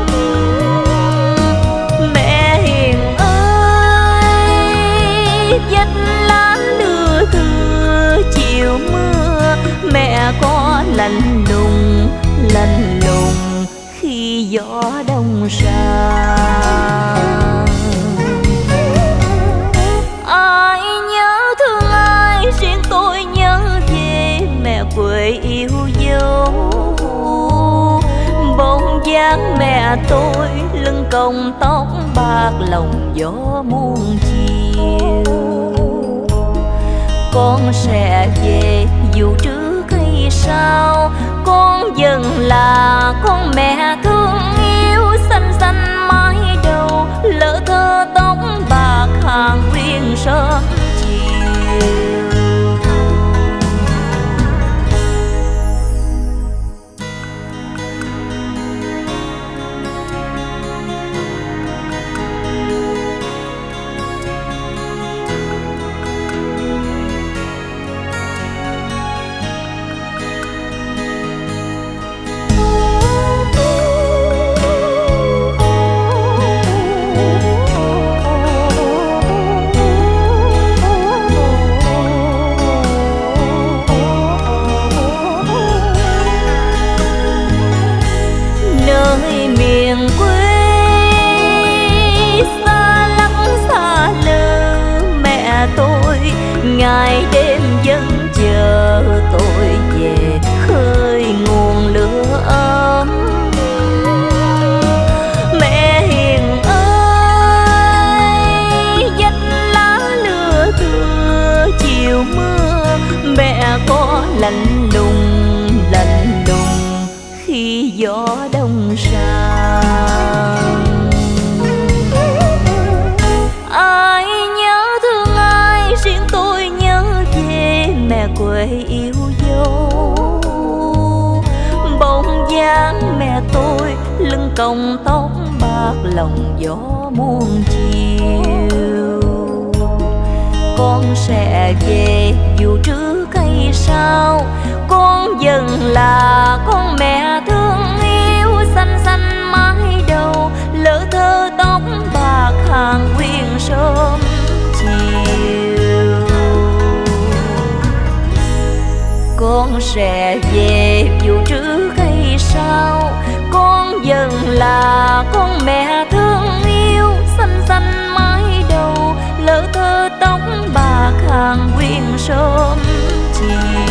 Speaker 2: Mẹ hiền ơi, vách lá lưa thưa chiều mưa, mẹ có lạnh lùng khi gió đông xa. Ai nhớ thương ai, riêng tôi nhớ về mẹ quê yêu dấu. Bóng dáng mẹ tôi lưng còng tóc bạc, lòng gió muôn chiều. Con sẽ về dù trước hay sau, con vẫn là con mẹ thương yêu. Xanh xanh mái đầu, lỡ thơ tóc bạc, hàng quyên sớm chiều. Ngày đêm vẫn chờ tôi về khơi nguồn lửa ấm. Mẹ hiền ơi, vách lá lưa thưa chiều mưa, mẹ có lạnh lùng khi gió đông sang. Ai nhớ thương ai, riêng tôi nhớ về mẹ quê yêu dấu. Bóng dáng mẹ tôi lưng còng tóc bạc, lòng gió muôn chiều. Con sẽ về dù trước hay sau, con vẫn là con mẹ thương yêu. Xanh xanh mái đầu, lỡ thơ tóc bạc, hàng quyên sớm chiều. Con sẽ về dù trước hay sau, con vẫn là con mẹ thương yêu. Xanh xanh mái đầu, lỡ thơ tóc bạc, hàng quyên sớm chiều.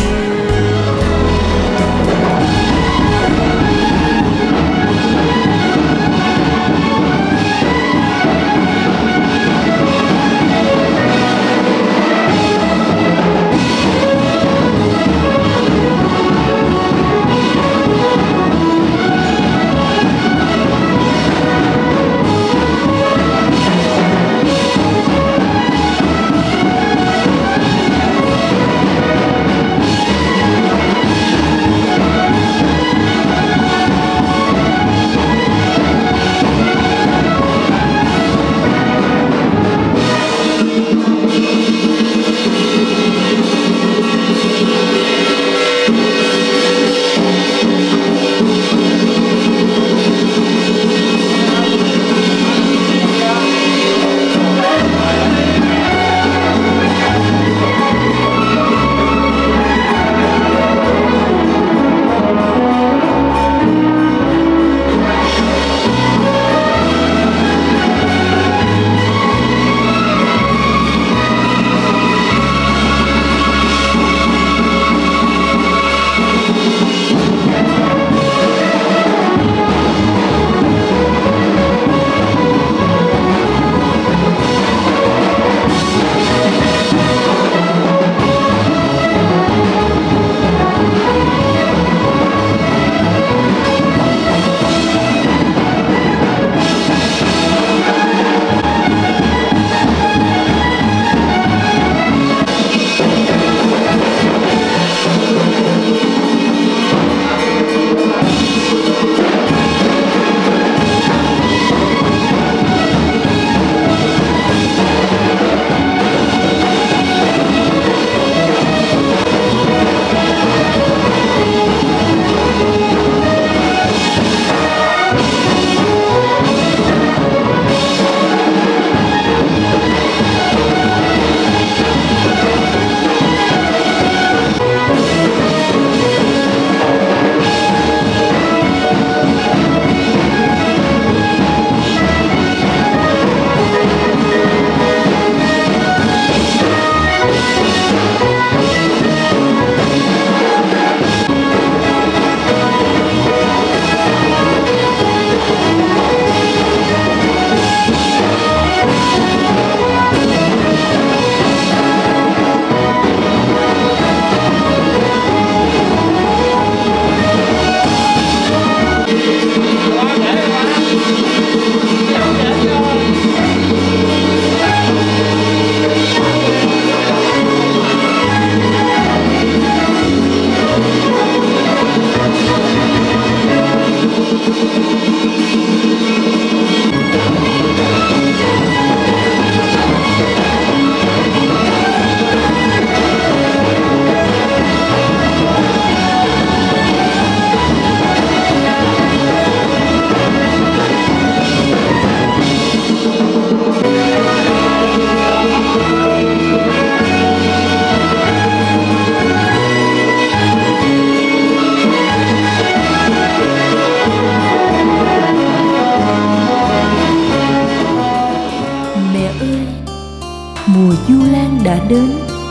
Speaker 1: Mùa du lan đã đến,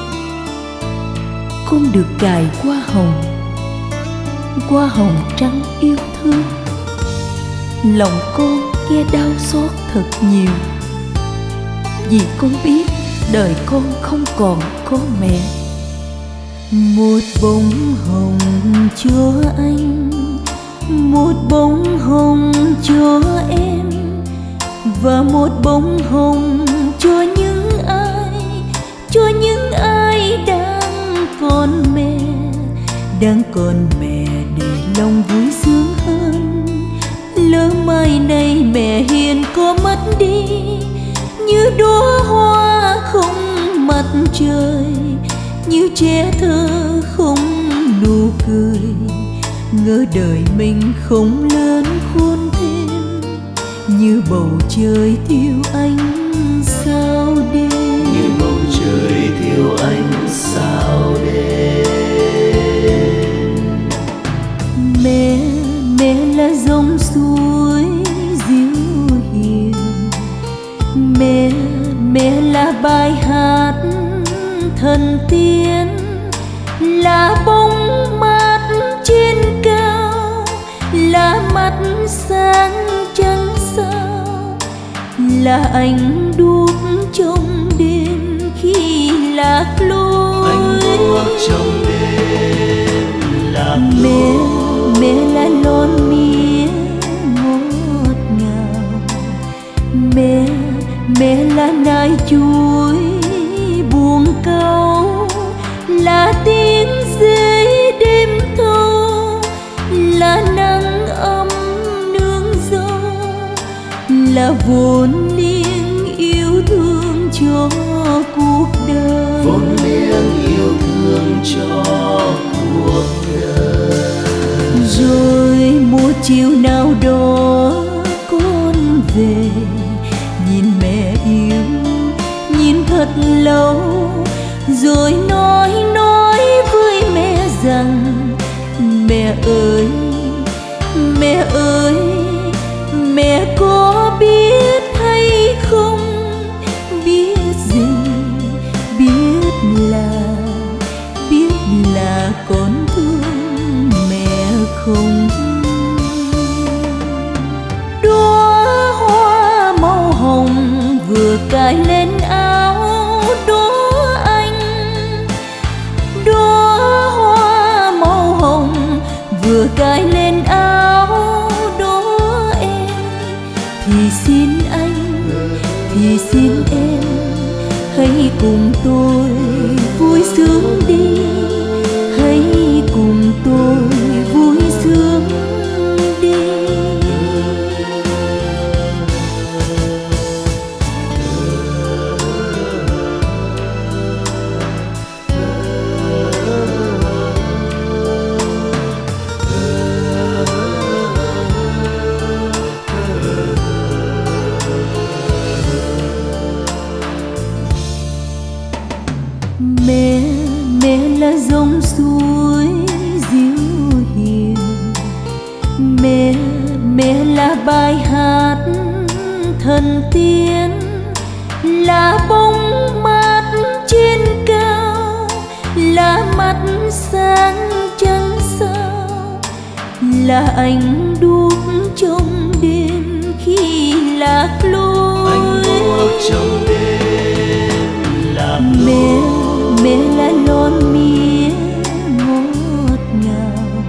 Speaker 1: con được cài hoa hồng trắng yêu thương. Lòng con nghe đau xót thật nhiều, vì con biết đời con không còn có mẹ. Một bông hồng cho anh, một bông hồng cho em, và một bông hồng cho những ai đang còn mẹ để lòng vui sướng hơn. Lỡ mai này mẹ hiền có mất đi, như đóa hoa không mặt trời, như trẻ thơ không nụ cười. Ngỡ đời mình không lớn khôn thêm, như bầu trời thiếu ánh sao đêm,
Speaker 4: như bầu trời thiếu ánh sao đêm.
Speaker 1: Mẹ là dòng suối dịu hiền, mẹ là bài hát thần tiên, là bóng mát trên cao, là mắt sáng trăng sao, là ánh đuốc trong đêm khi lạc lối.
Speaker 4: Ánh đuốc trong đêm lạc lối.
Speaker 1: Mẹ là lon mía ngọt ngào, mẹ là nai chuối buồn câu, là tiếng dế đêm thâu, là nắng ấm nương dâu, là vốn liếng yêu thương cho cuộc đời,
Speaker 4: vốn liếng yêu thương cho cuộc đời.
Speaker 1: Rồi một chiều nào đó con về, nhìn mẹ yêu, nhìn thật lâu, rồi nói với mẹ rằng: mẹ ơi, mẹ ơi, mẹ có biết hay không, biết gì, biết là con thương mẹ không. Đóa hoa màu hồng vừa cài lên áo đóa anh, đóa hoa màu hồng vừa cài lên áo đóa em. Thì xin anh, thì xin em, hãy cùng tôi vui sướng đi, hãy cùng tôi vui sướng đi. Mẹ là dòng suối dịu hiền, mẹ là bài hát thần tiên, là bóng mát trên cao, là mắt sáng trăng sao, là ánh đuốc trong đêm khi lạc lối.
Speaker 4: Ánh đuốc trong đêm lạc lối.
Speaker 1: Mẹ là lon mía ngọt ngào,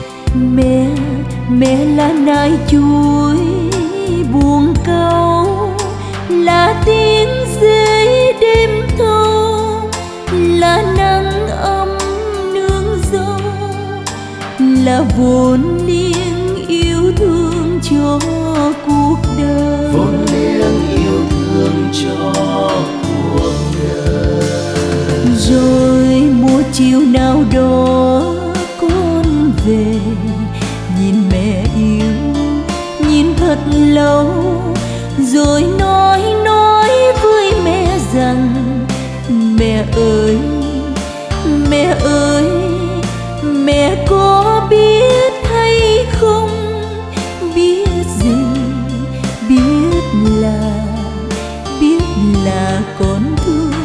Speaker 1: mẹ là nai chuối buồn câu, là tiếng dế đêm thâu, là nắng ấm nương dâu, là vốn liếng yêu thương cho cuộc đời,
Speaker 4: vốn liếng yêu thương cho cuộc đời.
Speaker 1: Rồi một chiều nào đó con về, nhìn mẹ yêu, nhìn thật lâu, rồi nói với mẹ rằng: mẹ ơi, mẹ ơi, mẹ có biết hay không, biết gì, biết là con thương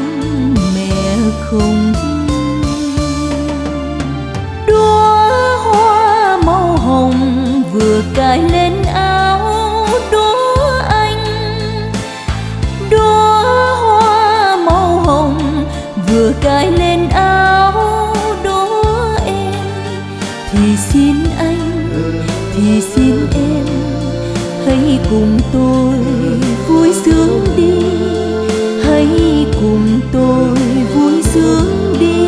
Speaker 1: không. Đóa hoa màu hồng vừa cài lên áo đóa anh, đóa hoa màu hồng vừa cài lên áo đóa em. Thì xin anh, thì xin em, hãy cùng tôi vui sướng đi, hãy cùng tôi vui sướng đi,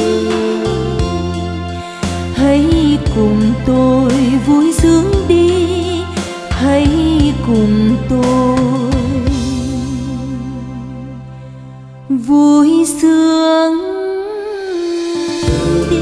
Speaker 1: hãy cùng tôi vui sướng đi, hãy cùng tôi vui sướng đi.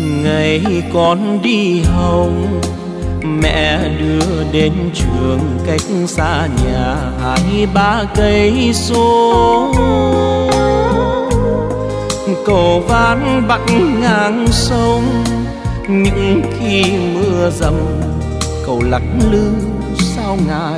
Speaker 4: Ngày con đi học, mẹ đưa đến trường cách xa nhà 2-3 cây số. Cầu ván bắc ngang sông, những khi mưa dầm cầu lắc lư sao ngại.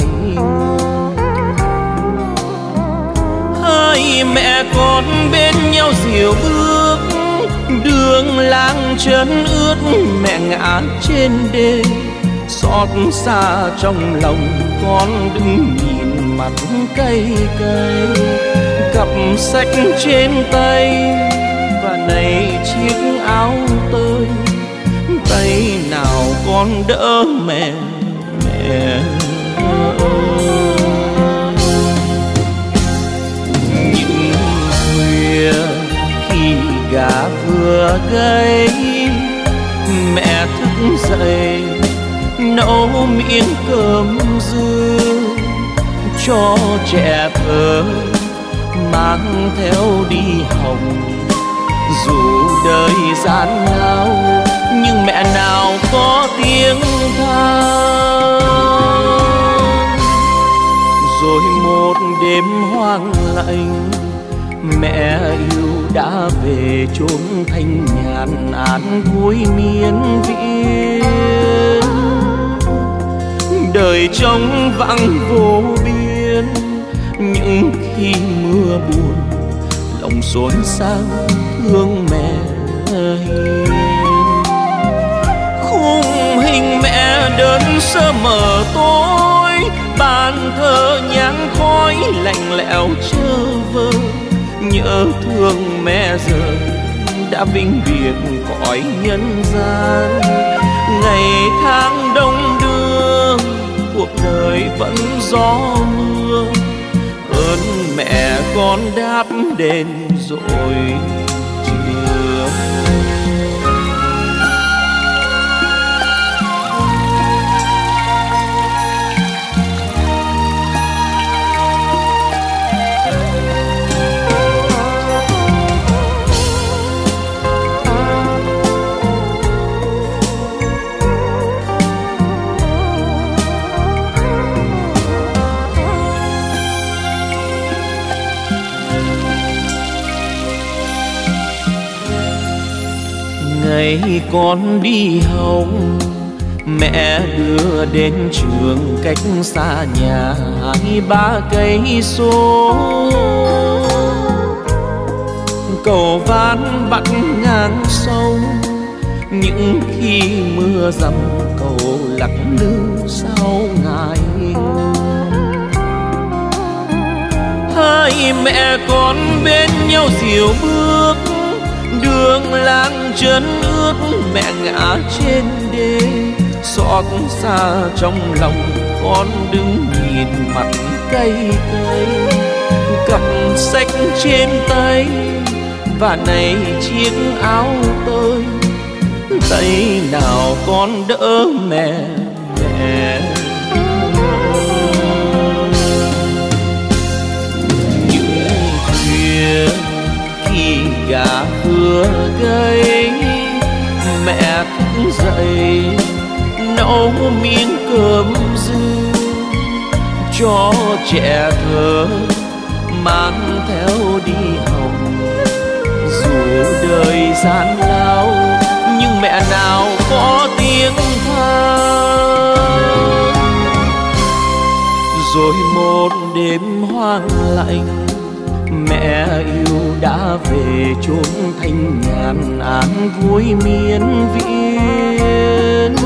Speaker 4: Hai mẹ con bên nhau dìu bước, đường làng chân ướt mẹ ngã trên đê. Xót xa trong lòng con đứng nhìn mặt cay cay, cặp sách trên tay và này chiếc áo tơi. Tay nào con đỡ mẹ, mẹ ơi. Những khuya khi gà vừa gáy, mẹ thức dậy nấu miếng cơm dư cho trẻ thơ mang theo đi học. Dù đời gian lao nhưng mẹ nào có tiếng than. Rồi một đêm hoang lạnh, mẹ yêu đã về chốn thanh nhàn an vui miên viễn. Đời trống vắng vô biên, những khi mưa buồn lòng xốn xao thương mẹ hiền. Khung hình mẹ đơn sơ mờ tối, bàn thờ nhang khói lạnh lẽo trơ vơ. Nhớ thương mẹ giờ đã vĩnh biệt cõi nhân gian. Ngày tháng đông đưa, cuộc đời vẫn gió mưa. Ơn mẹ con đáp đền rồi chưa. Ngày con đi học, mẹ đưa đến trường cách xa nhà 2-3 cây số. Cầu ván bắc ngang sông, những khi mưa dầm cầu lắc lư sao ngại. Hai mẹ con bên nhau dìu bước, đường làng chân ướt mẹ ngã trên đê. Xót xa trong lòng con đứng nhìn mặt cay cay, cặp sách trên tay và này chiếc áo tơi. Tay nào con đỡ mẹ, mẹ những khuya khi gà vừa gáy, mẹ thức dậy nấu miếng cơm dư cho trẻ thơ mang theo đi học. Dù đời gian lao nhưng mẹ nào có tiếng than. Rồi một đêm hoang lạnh, mẹ yêu đã về chốn thanh nhàn an vui miên viễn.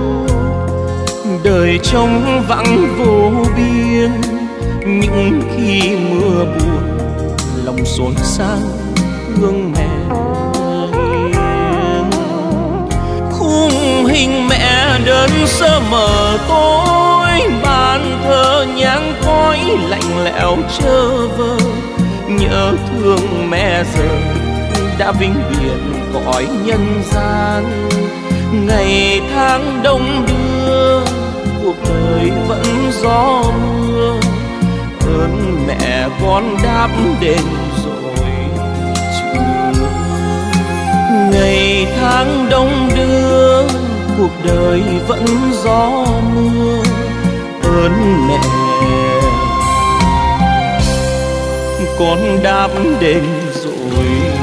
Speaker 4: Đời trống vắng vô biên, những khi mưa buồn lòng xốn xao thương mẹ hiền. Khung hình mẹ đơn sơ mờ tối, bàn thờ nhang khói lạnh lẽo trơ vơ. Nhớ thương mẹ giờ đã vĩnh biệt cõi nhân gian. Ngày tháng đông đưa, cuộc đời vẫn gió mưa. Ơn mẹ con đáp đền rồi chưa. Ngày tháng tháng đông đưa, cuộc đời vẫn gió mưa ơn mẹ. Con đáp đền rồi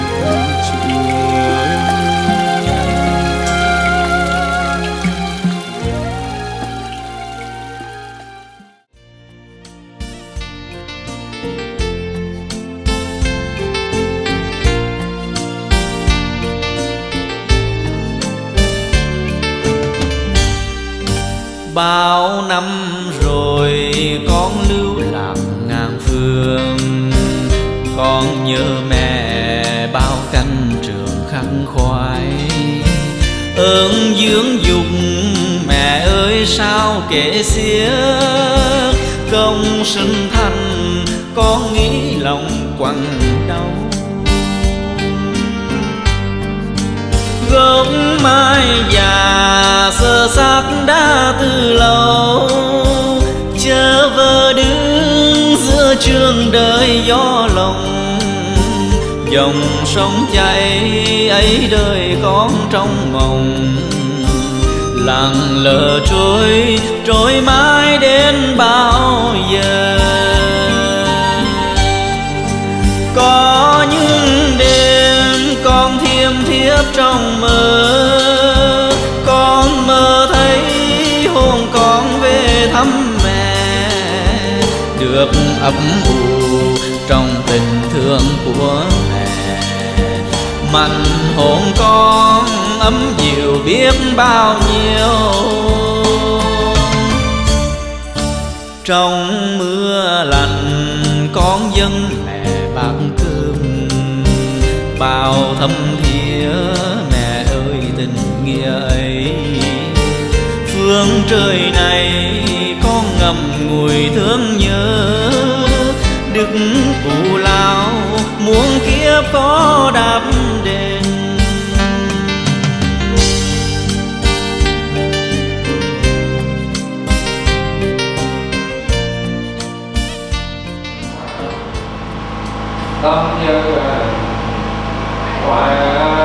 Speaker 5: bao năm rồi con lưu lạc ngàn phương, con nhớ mẹ bao canh trường khăn khoái. Ơn dưỡng dục mẹ ơi sao kể xiết, công sinh thành con nghĩ lòng quặn đau. Gốc mai già sơ xác đã từ lâu, chớ vơ đứng giữa trường đời gió lòng. Dòng sông chảy ấy đời con trong mộng, lặng lờ trôi trôi mãi đến bao giờ. Có những đêm con thiêm thiếp trong mơ, con mơ thấy hồn con về thăm mẹ, được ấp ủ trong tình thương của mẹ. Mặn hồn con ấm dịu biết bao nhiêu, trong mưa lạnh con dâng mẹ bát cơm. Bao thâm thía mẹ ơi tình nghĩa ấy, phương trời này con ngậm ngùi thương nhớ. Đức cụ lao muôn kiếp có đáp đền,
Speaker 3: tâm như hoài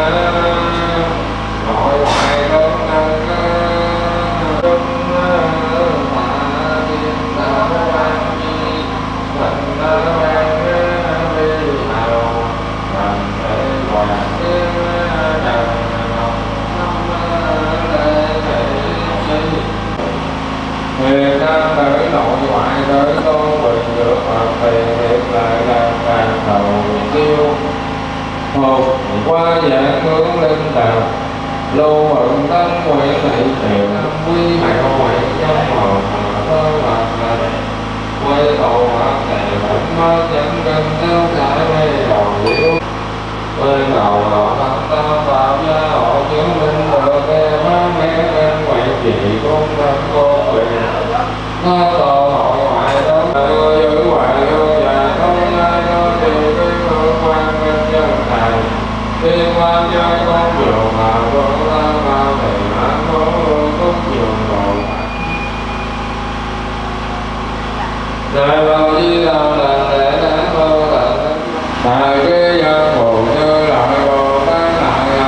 Speaker 3: nội hoài con thân trung hòa thiên đạo quan chi thành quan vi hào thành thế hoàng thiên trần ngọc năm lễ thị chi. Huyền nam tử nội ngoại tới tôn bình được hoặc thì hiện lại là càng đầu tiêu. Một qua dạng hướng linh đạo lưu vận tân nguyện thị triều quy mạo ngoại trong một thơ mặt lành quay tổ hoặc thể vẫn mất dẫn gần theo giải mây đầu diệu. Quên đầu họ thân ta vào gia họ chứng minh được nghe má nghe lên quậy trị con thân cô quyền. Nó tổ hội ngoại đó giữ hoài vô và không ai có điều cái hương quan minh dân thầy. Thiên quan chơi con đường mà vô ta bao thì hãng có hương cúc dường rồi. Đại bao di đạo là để đáng vô tận. Đại cái dân bồ như lại bồ tát lại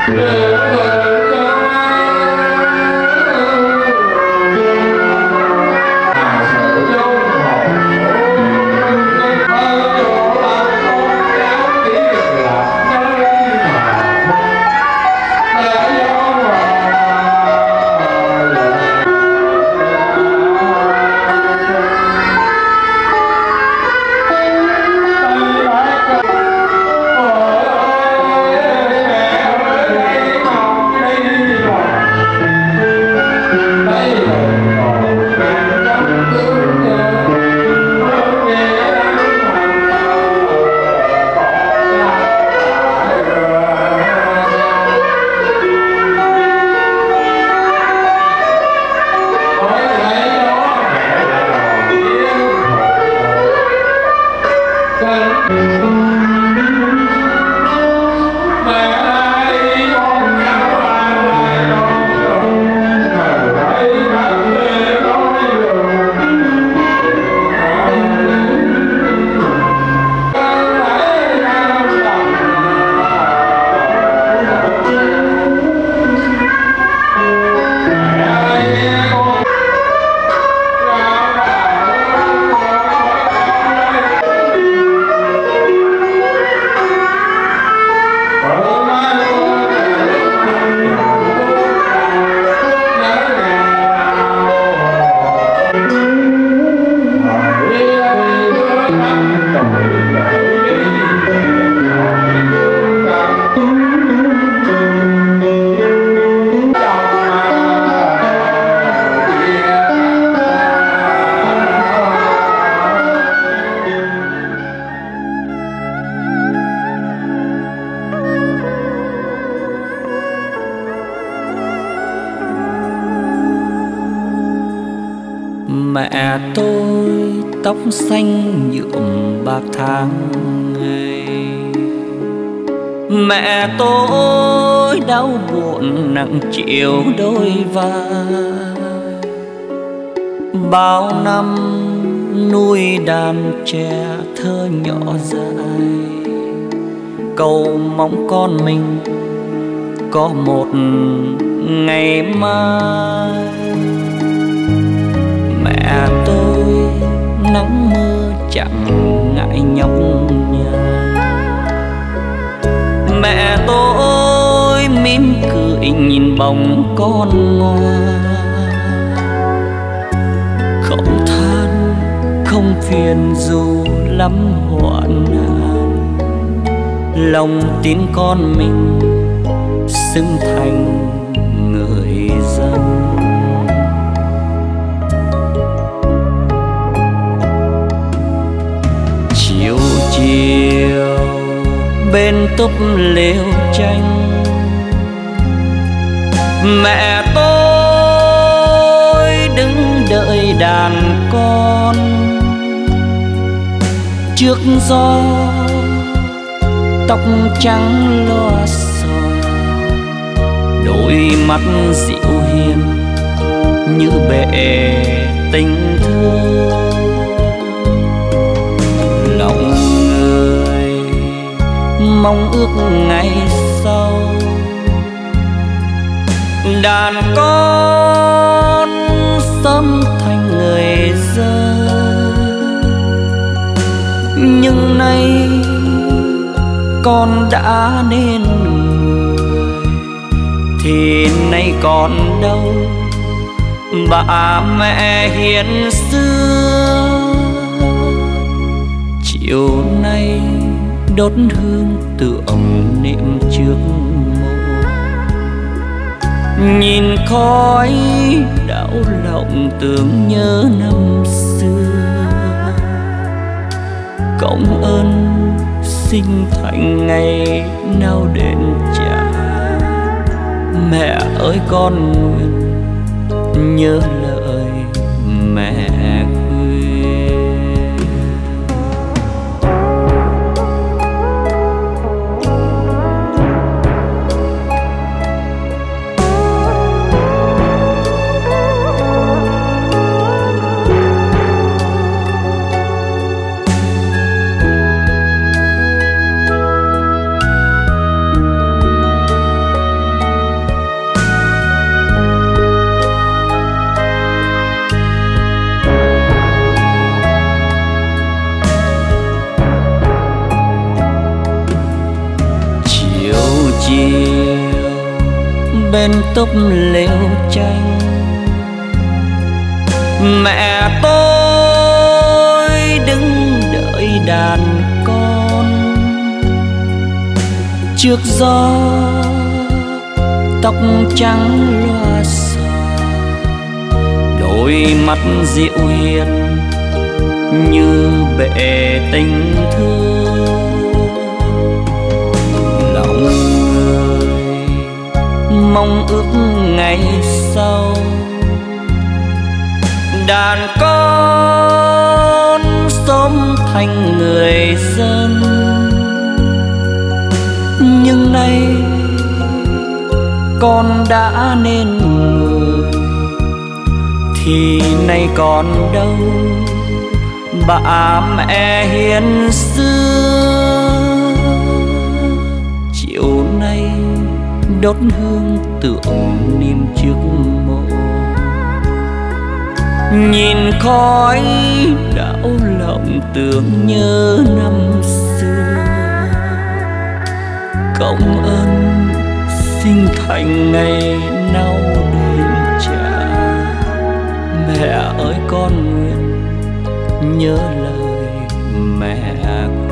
Speaker 5: Mẹ tôi tóc xanh nhuộm bạc tháng ngày, mẹ tôi đau buồn nặng chịu đôi vai. Bao năm nuôi đàn trẻ thơ nhỏ dại, cầu mong con mình có một ngày mai. Mẹ tôi nắng mưa chẳng ngại nhọc nhằn, mẹ tôi mỉm cười nhìn bóng con ngoan. Không than không phiền dù lắm hoạn nạn, lòng tin con mình xứng thành người dân. Chiều chiều bên túp lều tranh, mẹ tôi đứng đợi đàn con. Trước gió tóc trắng loa xòa, đôi mắt dịu hiền như bể tình thương. Lòng người mong ước ngày sau, đàn con sớm thành người dân. Nhưng nay con đã nên người, thì nay còn đâu bà mẹ hiền xưa. Chiều nay đốt hương tưởng niệm trước mộ, nhìn khói đảo lòng tưởng nhớ năm xưa. Công ơn sinh thành ngày nào đến trả, mẹ ơi con nguyện nhớ lời mẹ khuyên. bên túp lều tranh. Mẹ tôi đứng đợi đàn con trước gió, tóc trắng loa xòa, đôi mắt dịu hiền như bể tình thương. Lòng người mong ước ngày sau đàn con sớm thành người dân. Nhưng nay con đã nên người thì nay còn đâu bà mẹ hiền xưa. Chiều nay đốt hương tưởng niệm trước mộ, nhìn khói đảo lòng tưởng nhớ năm xưa. Công ơn sinh thành ngày nào đền trả, mẹ ơi con nguyện nhớ lời mẹ.